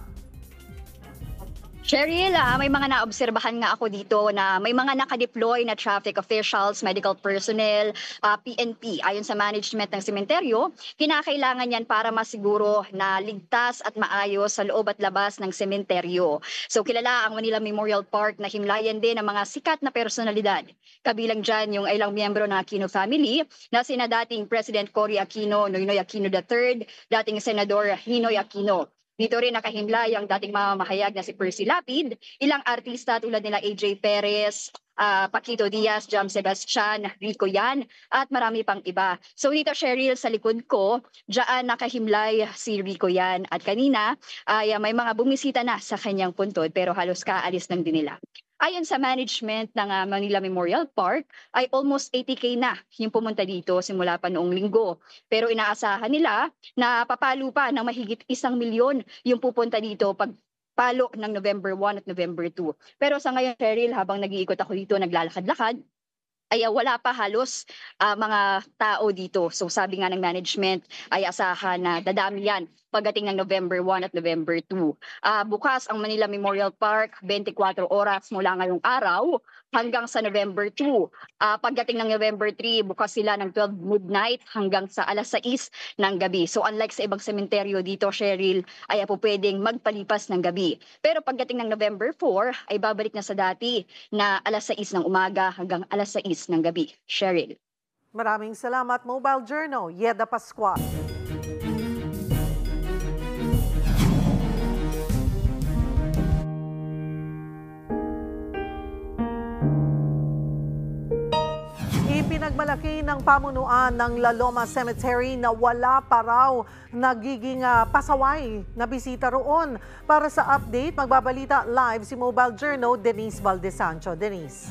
Cheryl, uh, may mga naobserbahan nga ako dito na may mga nakadeploy na traffic officials, medical personnel, uh, P N P. Ayon sa management ng sementeryo, kinakailangan yan para masiguro na ligtas at maayos sa loob at labas ng sementeryo. So kilala ang Manila Memorial Park na himlayan din ng mga sikat na personalidad. Kabilang dyan yung ilang miyembro ng Aquino family na sina dating President Cory Aquino, Noynoy Aquino the third, dating Senador Hinoy Aquino. Dito rin nakahimlay ang dating mamamahayag na si Percy Lapid, ilang artista tulad nila A J Perez, uh, Paquito Diaz, Jam Sebastian, Rico Yan, at marami pang iba. So dito, Cheryl, sa likod ko, dyan nakahimlay si Rico Yan. At kanina, ay uh, may mga bumisita na sa kanyang puntod pero halos kaalis lang din nila. Ayon sa management ng uh, Manila Memorial Park, ay almost eighty K na yung pumunta dito simula pa noong linggo. Pero inaasahan nila na papalo pa ng mahigit isang milyon yung pupunta dito pag palo ng November one at November two. Pero sa ngayon, Cheryl, habang nag-iikot ako dito, naglalakad-lakad, ay uh, wala pa halos uh, mga tao dito. So sabi nga ng management, ay asahan na dadami yan pagdating ng November one at November two. Uh, bukas ang Manila Memorial Park, twenty-four oras mula ngayong araw hanggang sa November two. Uh, pagdating ng November three, bukas sila ng twelve midnight hanggang sa alas sais ng gabi. So unlike sa ibang sementeryo dito, Cheryl, ay po pwedeng magpalipas ng gabi. Pero pagdating ng November four, ay babalik na sa dati na alas sais ng umaga hanggang alas sais ng gabi. Cheryl. Maraming salamat, Mobile Journal, Yeda Pascual. Ipinagmalaki ng pamunuan ng La Loma Cemetery na wala pa raw nagiging uh, pasaway na bisita roon. Para sa update, magbabalita live si Mobile Journal, Denise Valdesancho. Denise.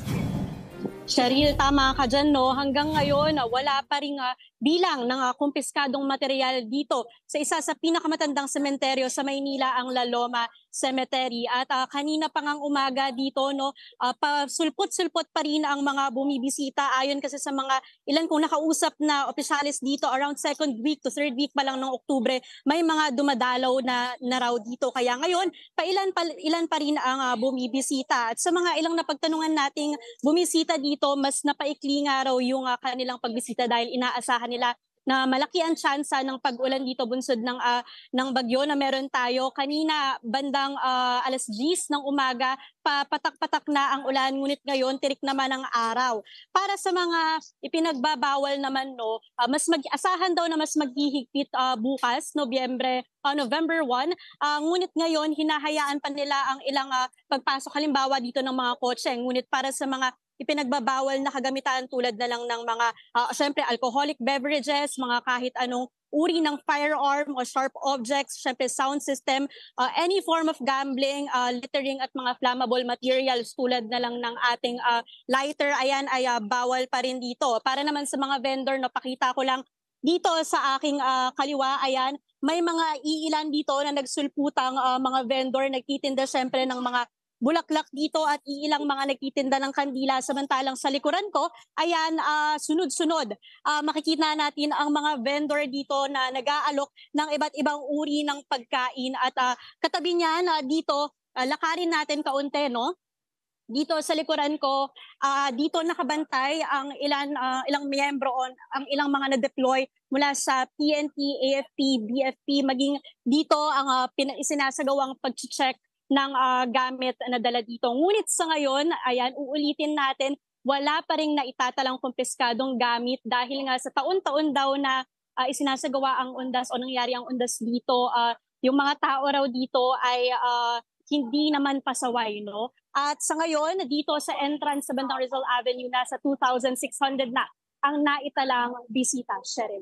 Cheryl, tama ka dyan, no? Hanggang ngayon, wala pa rin uh, bilang ng uh, kumpiskadong material dito sa isa sa pinakamatandang sementeryo sa Maynila, ang La Loma Cemetery. At uh, kanina pa ngang umaga dito, no, uh, sulpot-sulpot pa rin ang mga bumibisita. Ayon kasi sa mga ilan kong nakausap na opisyalis dito, around second week to third week pa lang ng Oktubre, may mga dumadalaw na, na raw dito. Kaya ngayon, pa ilan pa, ilan pa rin ang uh, bumibisita. At sa mga ilang napagtanungan nating bumisita dito, dito mas napaikli nga raw yung uh, kanilang pagbisita dahil inaasahan nila na malaki ang tsansa ng pag-ulan dito bunsod ng uh, ng bagyo na meron tayo. Kanina bandang uh, alas diyes ng umaga, papatak-patak na ang ulan, ngunit ngayon tirik naman ang araw. Para sa mga ipinagbabawal naman, no, uh, mas mag-asahan daw na mas maghihigpit uh, bukas, Nobyembre, uh, November one. Uh, ngunit ngayon hinahayaan pa nila ang ilang uh, pagpasok halimbawa dito ng mga kotse. Ngunit para sa mga ipinagbabawal na kagamitan tulad na lang ng mga, uh, syempre, alcoholic beverages, mga kahit anong uri ng firearm o sharp objects, syempre sound system, uh, any form of gambling, uh, littering at mga flammable materials tulad na lang ng ating uh, lighter, ayan ay uh, bawal pa rin dito. Para naman sa mga vendor, napakita ko lang dito sa aking uh, kaliwa, ayan, may mga iilan dito na nagsulputang uh, mga vendor, nagtitinda syempre ng mga bulaklak dito at iilang mga nagtitinda ng kandila. Samantalang sa likuran ko, ayan, uh, sunod-sunod. Uh, makikita natin ang mga vendor dito na nag-aalok ng iba't ibang uri ng pagkain. At uh, katabi niyan, uh, dito, uh, lakarin natin kaunti, no? Dito sa likuran ko, uh, dito nakabantay ang ilan, uh, ilang miyembro, on, ang ilang mga na-deploy mula sa P N P, A F P, B F P, maging dito ang uh, sinasagawang pag-check ng uh, gamit na dala dito. Ngunit sa ngayon, ayan, uulitin natin, wala pa rin naitatalang kumpiskadong gamit dahil nga sa taon-taon daw na uh, isinasagawa ang undas o nangyari ang undas dito, uh, yung mga tao raw dito ay uh, hindi naman pasaway, no? At sa ngayon, dito sa entrance sa bandang Rizal Avenue, nasa two thousand six hundred na ang naitalang bisita. Cheryl.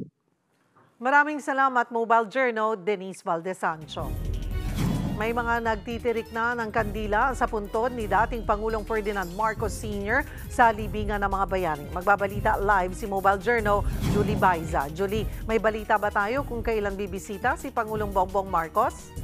Maraming salamat, Mobile Journal, Denise Valdesancho. May mga nagtitirik na ng kandila sa puntod ni dating Pangulong Ferdinand Marcos Senior sa libingan ng mga bayani. Magbabalita live si Mobile Journal, Julie Baiza. Julie, may balita ba tayo kung kailan bibisita si Pangulong Bongbong Marcos?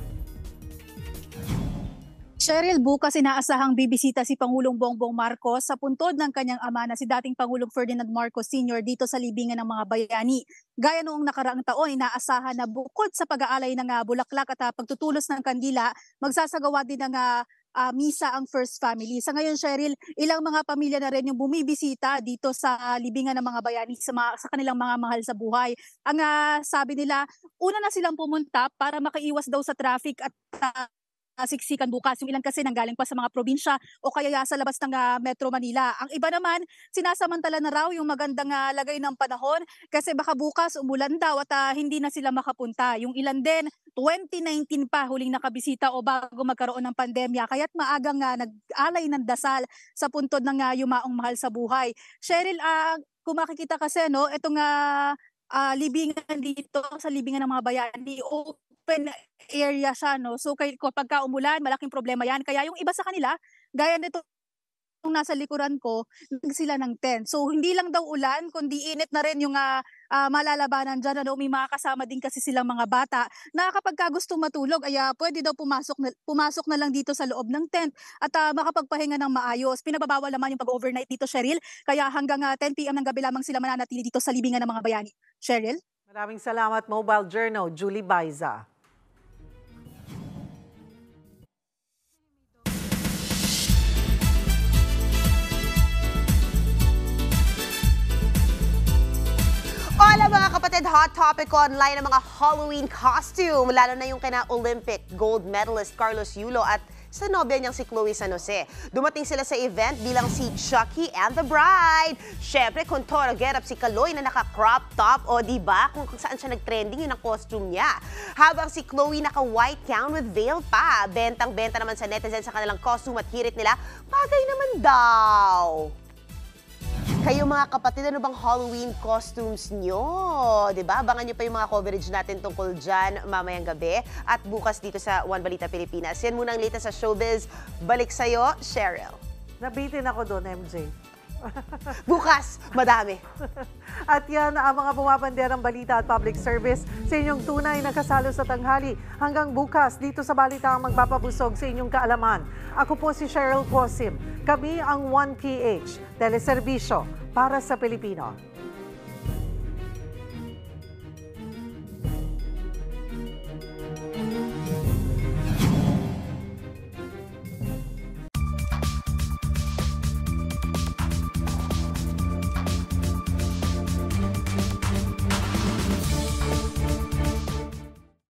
Cheryl, bukas inaasahang bibisita si Pangulong Bongbong Marcos sa puntod ng kanyang ama na si dating Pangulong Ferdinand Marcos Senior dito sa libingan ng mga bayani. Gaya noong nakaraang taon, inaasahan na bukod sa pag-aalay ng uh, bulaklak at uh, pagtutulos ng kandila, magsasagawa din ng uh, uh, misa ang First Family. Sa ngayon, Cheryl, ilang mga pamilya na rin yung bumibisita dito sa uh, libingan ng mga bayani sa, mga, sa kanilang mga mahal sa buhay. Ang uh, sabi nila, una na silang pumunta para makaiwas daw sa traffic at uh, siksikan bukas. Yung ilan kasi nanggaling pa sa mga probinsya o kaya sa labas ng uh, Metro Manila. Ang iba naman, sinasamantala na raw yung magandang uh, lagay ng panahon kasi baka bukas umulan daw at uh, hindi na sila makapunta. Yung ilan din, twenty nineteen pa huling nakabisita o bago magkaroon ng pandemya. Kaya't maagang uh, nag-alay ng dasal sa puntod ng uh, yumaong mahal sa buhay. Cheryl, uh, kung makikita kasi, no, itong uh, uh, libingan dito sa libingan ng mga bayani, open area siya, no? So kapag ka umulan, malaking problema yan. Kaya yung iba sa kanila, gaya nito yung nasa likuran ko, sila ng tent. So hindi lang daw ulan, kundi init na rin yung uh, uh, malalabanan dyan. Ano? May mga kasama din kasi silang mga bata na kapag ka gusto matulog, ay uh, pwede daw pumasok na, pumasok na lang dito sa loob ng tent at uh, makapagpahinga ng maayos. Pinababawal naman yung pag-overnight dito, Cheryl. Kaya hanggang uh, ten p m ng gabi lamang sila mananatili dito sa libingan ng mga bayani. Cheryl? Maraming salamat, Mobile Journal, Julie Baiza. kapatid, hot topic online ang mga Halloween costume, lalo na yung kina Olympic gold medalist Carlos Yulo at sa nobya niyang si Chloe San Jose. Dumating sila sa event bilang si Chucky and the Bride. Siyempre, kontoro get-up si Kaloy na naka-crop top, o diba? Kung saan siya nag-trending, yun ang costume niya. Habang si Chloe naka-white gown with veil pa. Bentang-benta naman sa netizen sa kanilang costume at hirit nila, bagay naman daw. Kayo mga kapatid, ano bang Halloween costumes nyo? Diba? Abangan nyo pa yung mga coverage natin tungkol dyan mamayang gabi at bukas dito sa One Balita Pilipinas. Yan muna ang latest sa showbiz. Balik sa'yo, Cheryl. Nabitin ako doon, M J. Bukas, madami. At yan ang mga bumabanderang balita at public service sa inyong tunay na kasalo sa tanghali. Hanggang bukas, dito sa balita ang magpapabusog sa inyong kaalaman. Ako po si Cheryl Cosim. Kami ang one P H, teleserbisyo para sa Pilipino.